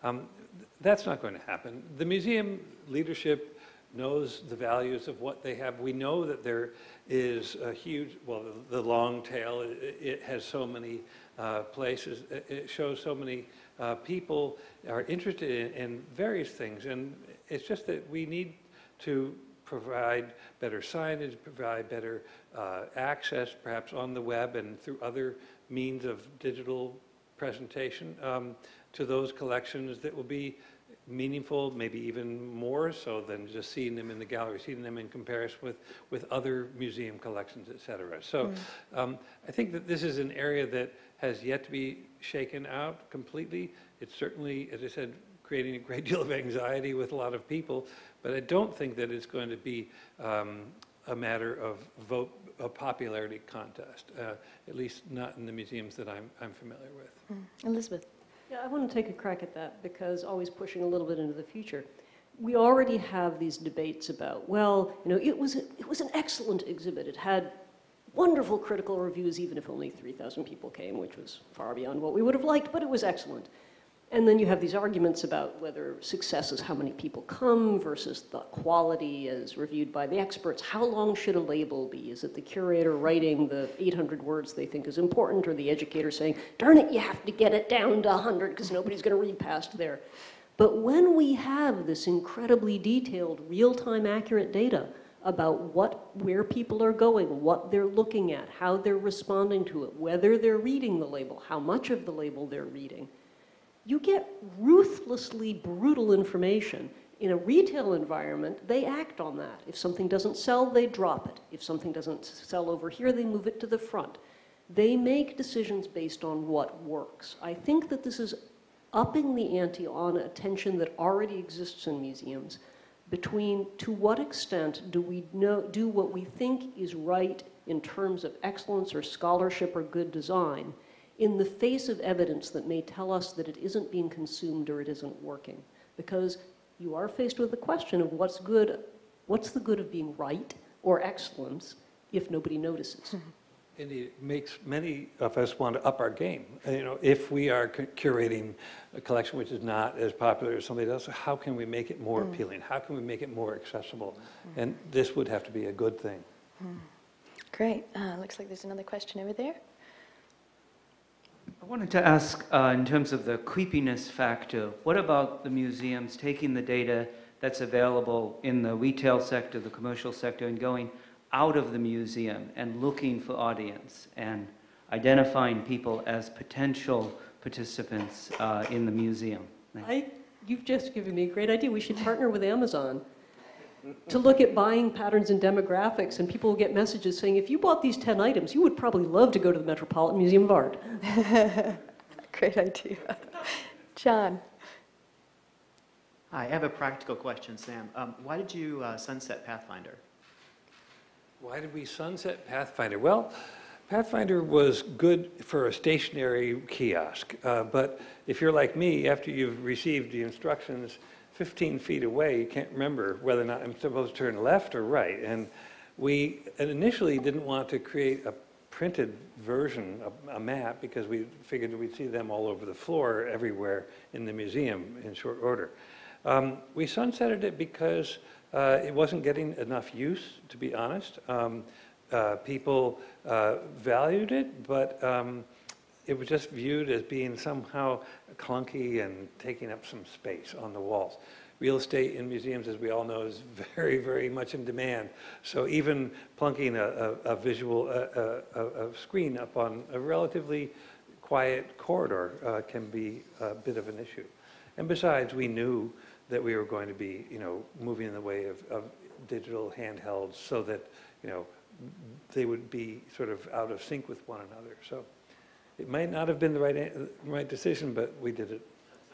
Speaker 6: That's not going to happen. The museum leadership knows the values of what they have. We know that there is a huge, the long tail, it has so many places, it shows so many people are interested in various things, and it's just that we need to provide better signage, provide better access, perhaps on the web and through other means of digital presentation to those collections that will be meaningful, maybe even more so than just seeing them in the gallery, seeing them in comparison with other museum collections, et cetera. So I think that this is an area that has yet to be shaken out completely. It's certainly, as I said, creating a great deal of anxiety with a lot of people, but I don't think that it's going to be a matter of a popularity contest, at least not in the museums that I'm familiar with.
Speaker 4: Elizabeth.
Speaker 7: Yeah, I want to take a crack at that because always pushing a little bit into the future. We already have these debates about, it was an excellent exhibit. It had wonderful critical reviews, even if only 3,000 people came, which was far beyond what we would have liked, but it was excellent. And then you have these arguments about whether success is how many people come versus the quality as reviewed by the experts. How long should a label be? Is it the curator writing the 800 words they think is important, or the educator saying, darn it, you have to get it down to 100 because nobody's going to read past there? But when we have this incredibly detailed, real-time accurate data about where people are going, what they're looking at, how they're responding to it, whether they're reading the label, how much of the label they're reading, you get ruthlessly brutal information. In a retail environment, they act on that. If something doesn't sell, they drop it. If something doesn't sell over here, they move it to the front. They make decisions based on what works. I think that this is upping the ante on attention that already exists in museums between to what extent do we do what we think is right in terms of excellence or scholarship or good design in the face of evidence that may tell us that it isn't being consumed or it isn't working. Because you are faced with the question of what's the good of being right or excellence if nobody notices?
Speaker 6: Indeed, it makes many of us want to up our game. If we are curating a collection which is not as popular as somebody else, how can we make it more appealing? How can we make it more accessible? And this would have to be a good thing.
Speaker 4: Great. Looks like there's another question over there.
Speaker 9: I wanted to ask, in terms of the creepiness factor, what about the museums taking the data that's available in the retail sector, the commercial sector, and going out of the museum and looking for audience and identifying people as potential participants in the museum?
Speaker 7: You've just given me a great idea. We should partner with Amazon to look at buying patterns and demographics, and people will get messages saying, if you bought these 10 items, you would probably love to go to the Metropolitan Museum of Art.
Speaker 4: Great idea. John.
Speaker 10: Hi, I have a practical question, Sam. Why did you sunset Pathfinder?
Speaker 6: Why did we sunset Pathfinder? Well, Pathfinder was good for a stationary kiosk, but if you're like me, after you've received the instructions 15 feet away, you can't remember whether or not I'm supposed to turn left or right. And we initially didn't want to create a printed version of a map because we figured we'd see them all over the floor everywhere in the museum in short order. We sunsetted it because it wasn't getting enough use, to be honest. People valued it, but it was just viewed as being somehow clunky and taking up some space on the walls. Real estate in museums, as we all know, is very, very much in demand. So even plunking a visual a screen up on a relatively quiet corridor can be a bit of an issue. And besides, we knew that we were going to be, moving in the way of digital handhelds so that, they would be sort of out of sync with one another. So it might not have been the right decision, but we did it.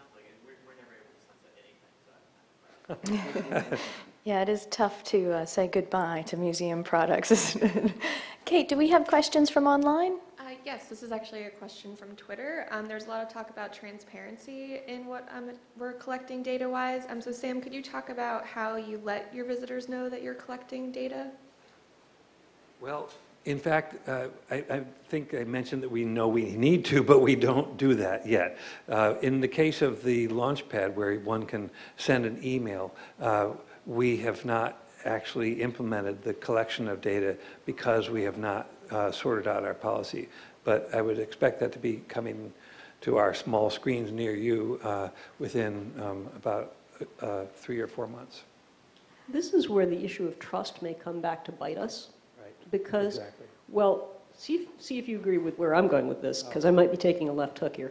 Speaker 4: Yeah, it is tough to say goodbye to museum products, isn't it? Kate, do we have questions from online?
Speaker 11: Yes, this is actually a question from Twitter. There's a lot of talk about transparency in what we're collecting data-wise. So Sam, could you talk about how you let your visitors know that you're collecting data?
Speaker 6: Well, in fact, I think I mentioned that we know we need to, but we don't do that yet. In the case of the Launchpad, where one can send an email, we have not actually implemented the collection of data because we have not sorted out our policy. But I would expect that to be coming to our small screens near you within about 3 or 4 months.
Speaker 7: This is where the issue of trust may come back to bite us.
Speaker 6: Right.
Speaker 7: Because,
Speaker 6: exactly.
Speaker 7: well, see if you agree with where I'm going with this, because I might be taking a left hook here.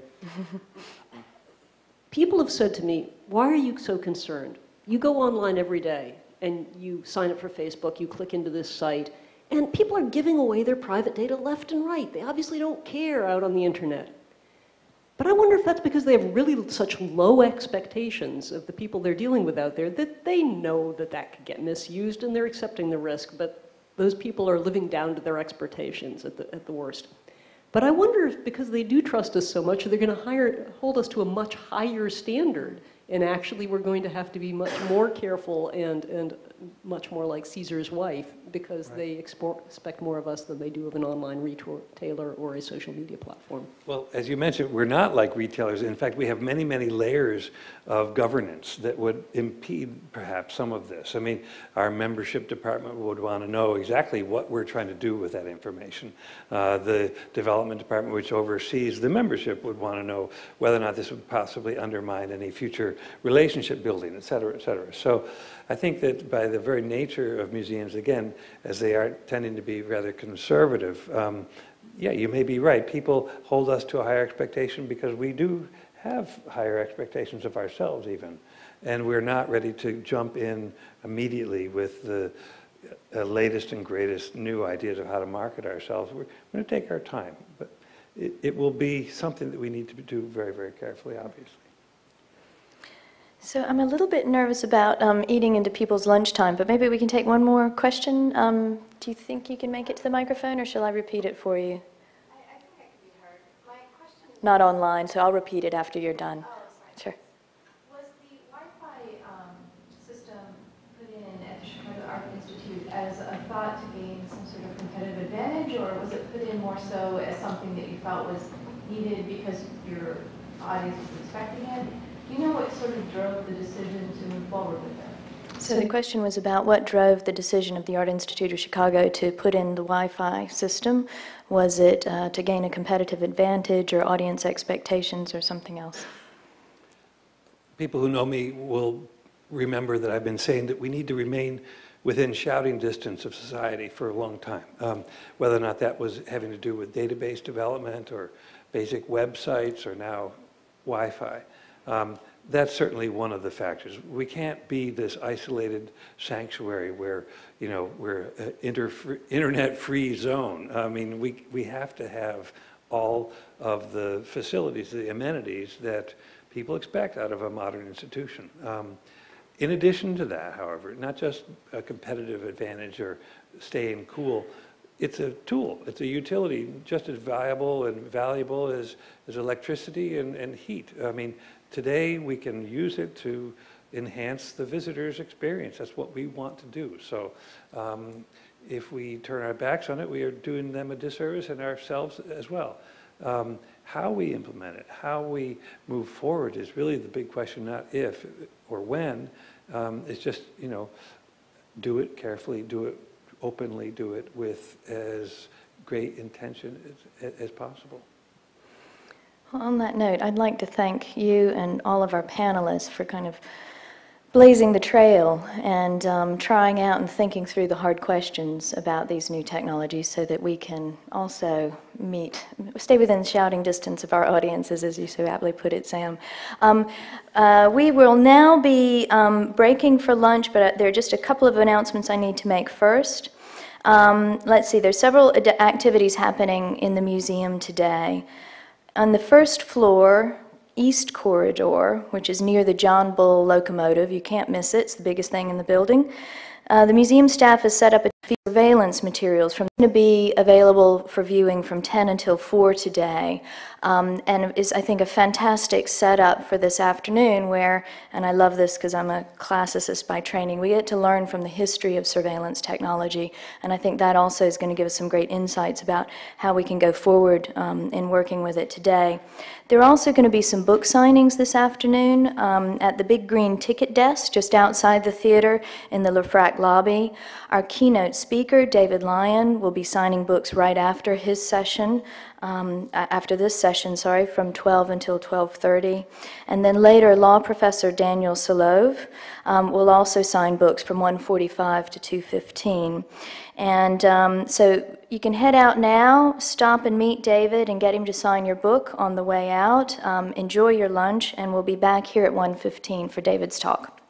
Speaker 7: People have said to me, why are you so concerned? You go online every day, and you sign up for Facebook, you click into this site, and people are giving away their private data left and right. They obviously don't care out on the internet. But I wonder if that's because they have really such low expectations of the people they're dealing with out there that they know that that could get misused and they're accepting the risk, but those people are living down to their expectations at the worst. But I wonder if because they do trust us so much, they're going to hold us to a much higher standard, and actually we're going to have to be much more careful and much more like Caesar's wife, because right. They expect more of us than they do of an online retailer or a social media platform.
Speaker 6: Well, as you mentioned, we're not like retailers. In fact, we have many, many layers of governance that would impede perhaps some of this. I mean, our membership department would want to know exactly what we're trying to do with that information. The development department, which oversees the membership, would want to know whether or not this would possibly undermine any future relationship building, et cetera, et cetera. So I think that by the very nature of museums, again, as they are tending to be rather conservative, yeah, you may be right. People hold us to a higher expectation because we do have higher expectations of ourselves even. And we're not ready to jump in immediately with the latest and greatest new ideas of how to market ourselves. We're going to take our time. But it will be something that we need to do very, very carefully, obviously.
Speaker 4: So I'm a little bit nervous about eating into people's lunchtime, but maybe we can take one more question. Do you think you can make it to the microphone, or shall I repeat it for you?
Speaker 12: I think I can be heard. My question is...
Speaker 4: Not online, so I'll repeat it after you're done.
Speaker 12: Oh, sorry.
Speaker 4: Sure.
Speaker 12: Was the Wi-Fi system put in at the Chicago Art Institute as a thought to gain some sort of competitive advantage, or was it put in more so as something that you felt was needed because your audience was expecting it? Do you know what sort of drove the decision to move forward with it?
Speaker 4: So the question was about what drove the decision of the Art Institute of Chicago to put in the Wi-Fi system. Was it to gain a competitive advantage or audience expectations or something else?
Speaker 6: People who know me will remember that I've been saying that we need to remain within shouting distance of society for a long time. Whether or not that was having to do with database development or basic websites or now Wi-Fi. That's certainly one of the factors. We can't be this isolated sanctuary where, we're an internet-free zone. I mean, we have to have all of the facilities, the amenities that people expect out of a modern institution. In addition to that, however, not just a competitive advantage or staying cool, it's a tool, it's a utility just as valuable and valuable as electricity and heat. I mean, today we can use it to enhance the visitor's experience. That's what we want to do. So if we turn our backs on it, we are doing them a disservice and ourselves as well. How we implement it, how we move forward is really the big question, not if or when. It's just, you know, do it carefully, do it openly, do it with as great intention as possible.
Speaker 4: Well, on that note, I'd like to thank you and all of our panelists for kind of blazing the trail and trying out and thinking through the hard questions about these new technologies so that we can also stay within shouting distance of our audiences, as you so aptly put it, Sam. We will now be breaking for lunch, but there are just a couple of announcements I need to make first. Let's see, there's several activities happening in the museum today. On the first floor, East Corridor, which is near the John Bull locomotive. You can't miss it. It's the biggest thing in the building. The museum staff has set up surveillance materials going to be available for viewing from 10 until 4 today. And is, I think, a fantastic setup for this afternoon where, and I love this because I'm a classicist by training, we get to learn from the history of surveillance technology. And I think that also is going to give us some great insights about how we can go forward in working with it today. There are also going to be some book signings this afternoon at the big green ticket desk just outside the theater in the Lefrak lobby. Our keynote speaker, David Lyon, will be signing books right after his session, after this session, from 12 until 12:30. And then later, law professor Daniel Solove will also sign books from 1:45 to 2:15. And so you can head out now, stop and meet David and get him to sign your book on the way out. Enjoy your lunch, and we'll be back here at 1:15 for David's talk.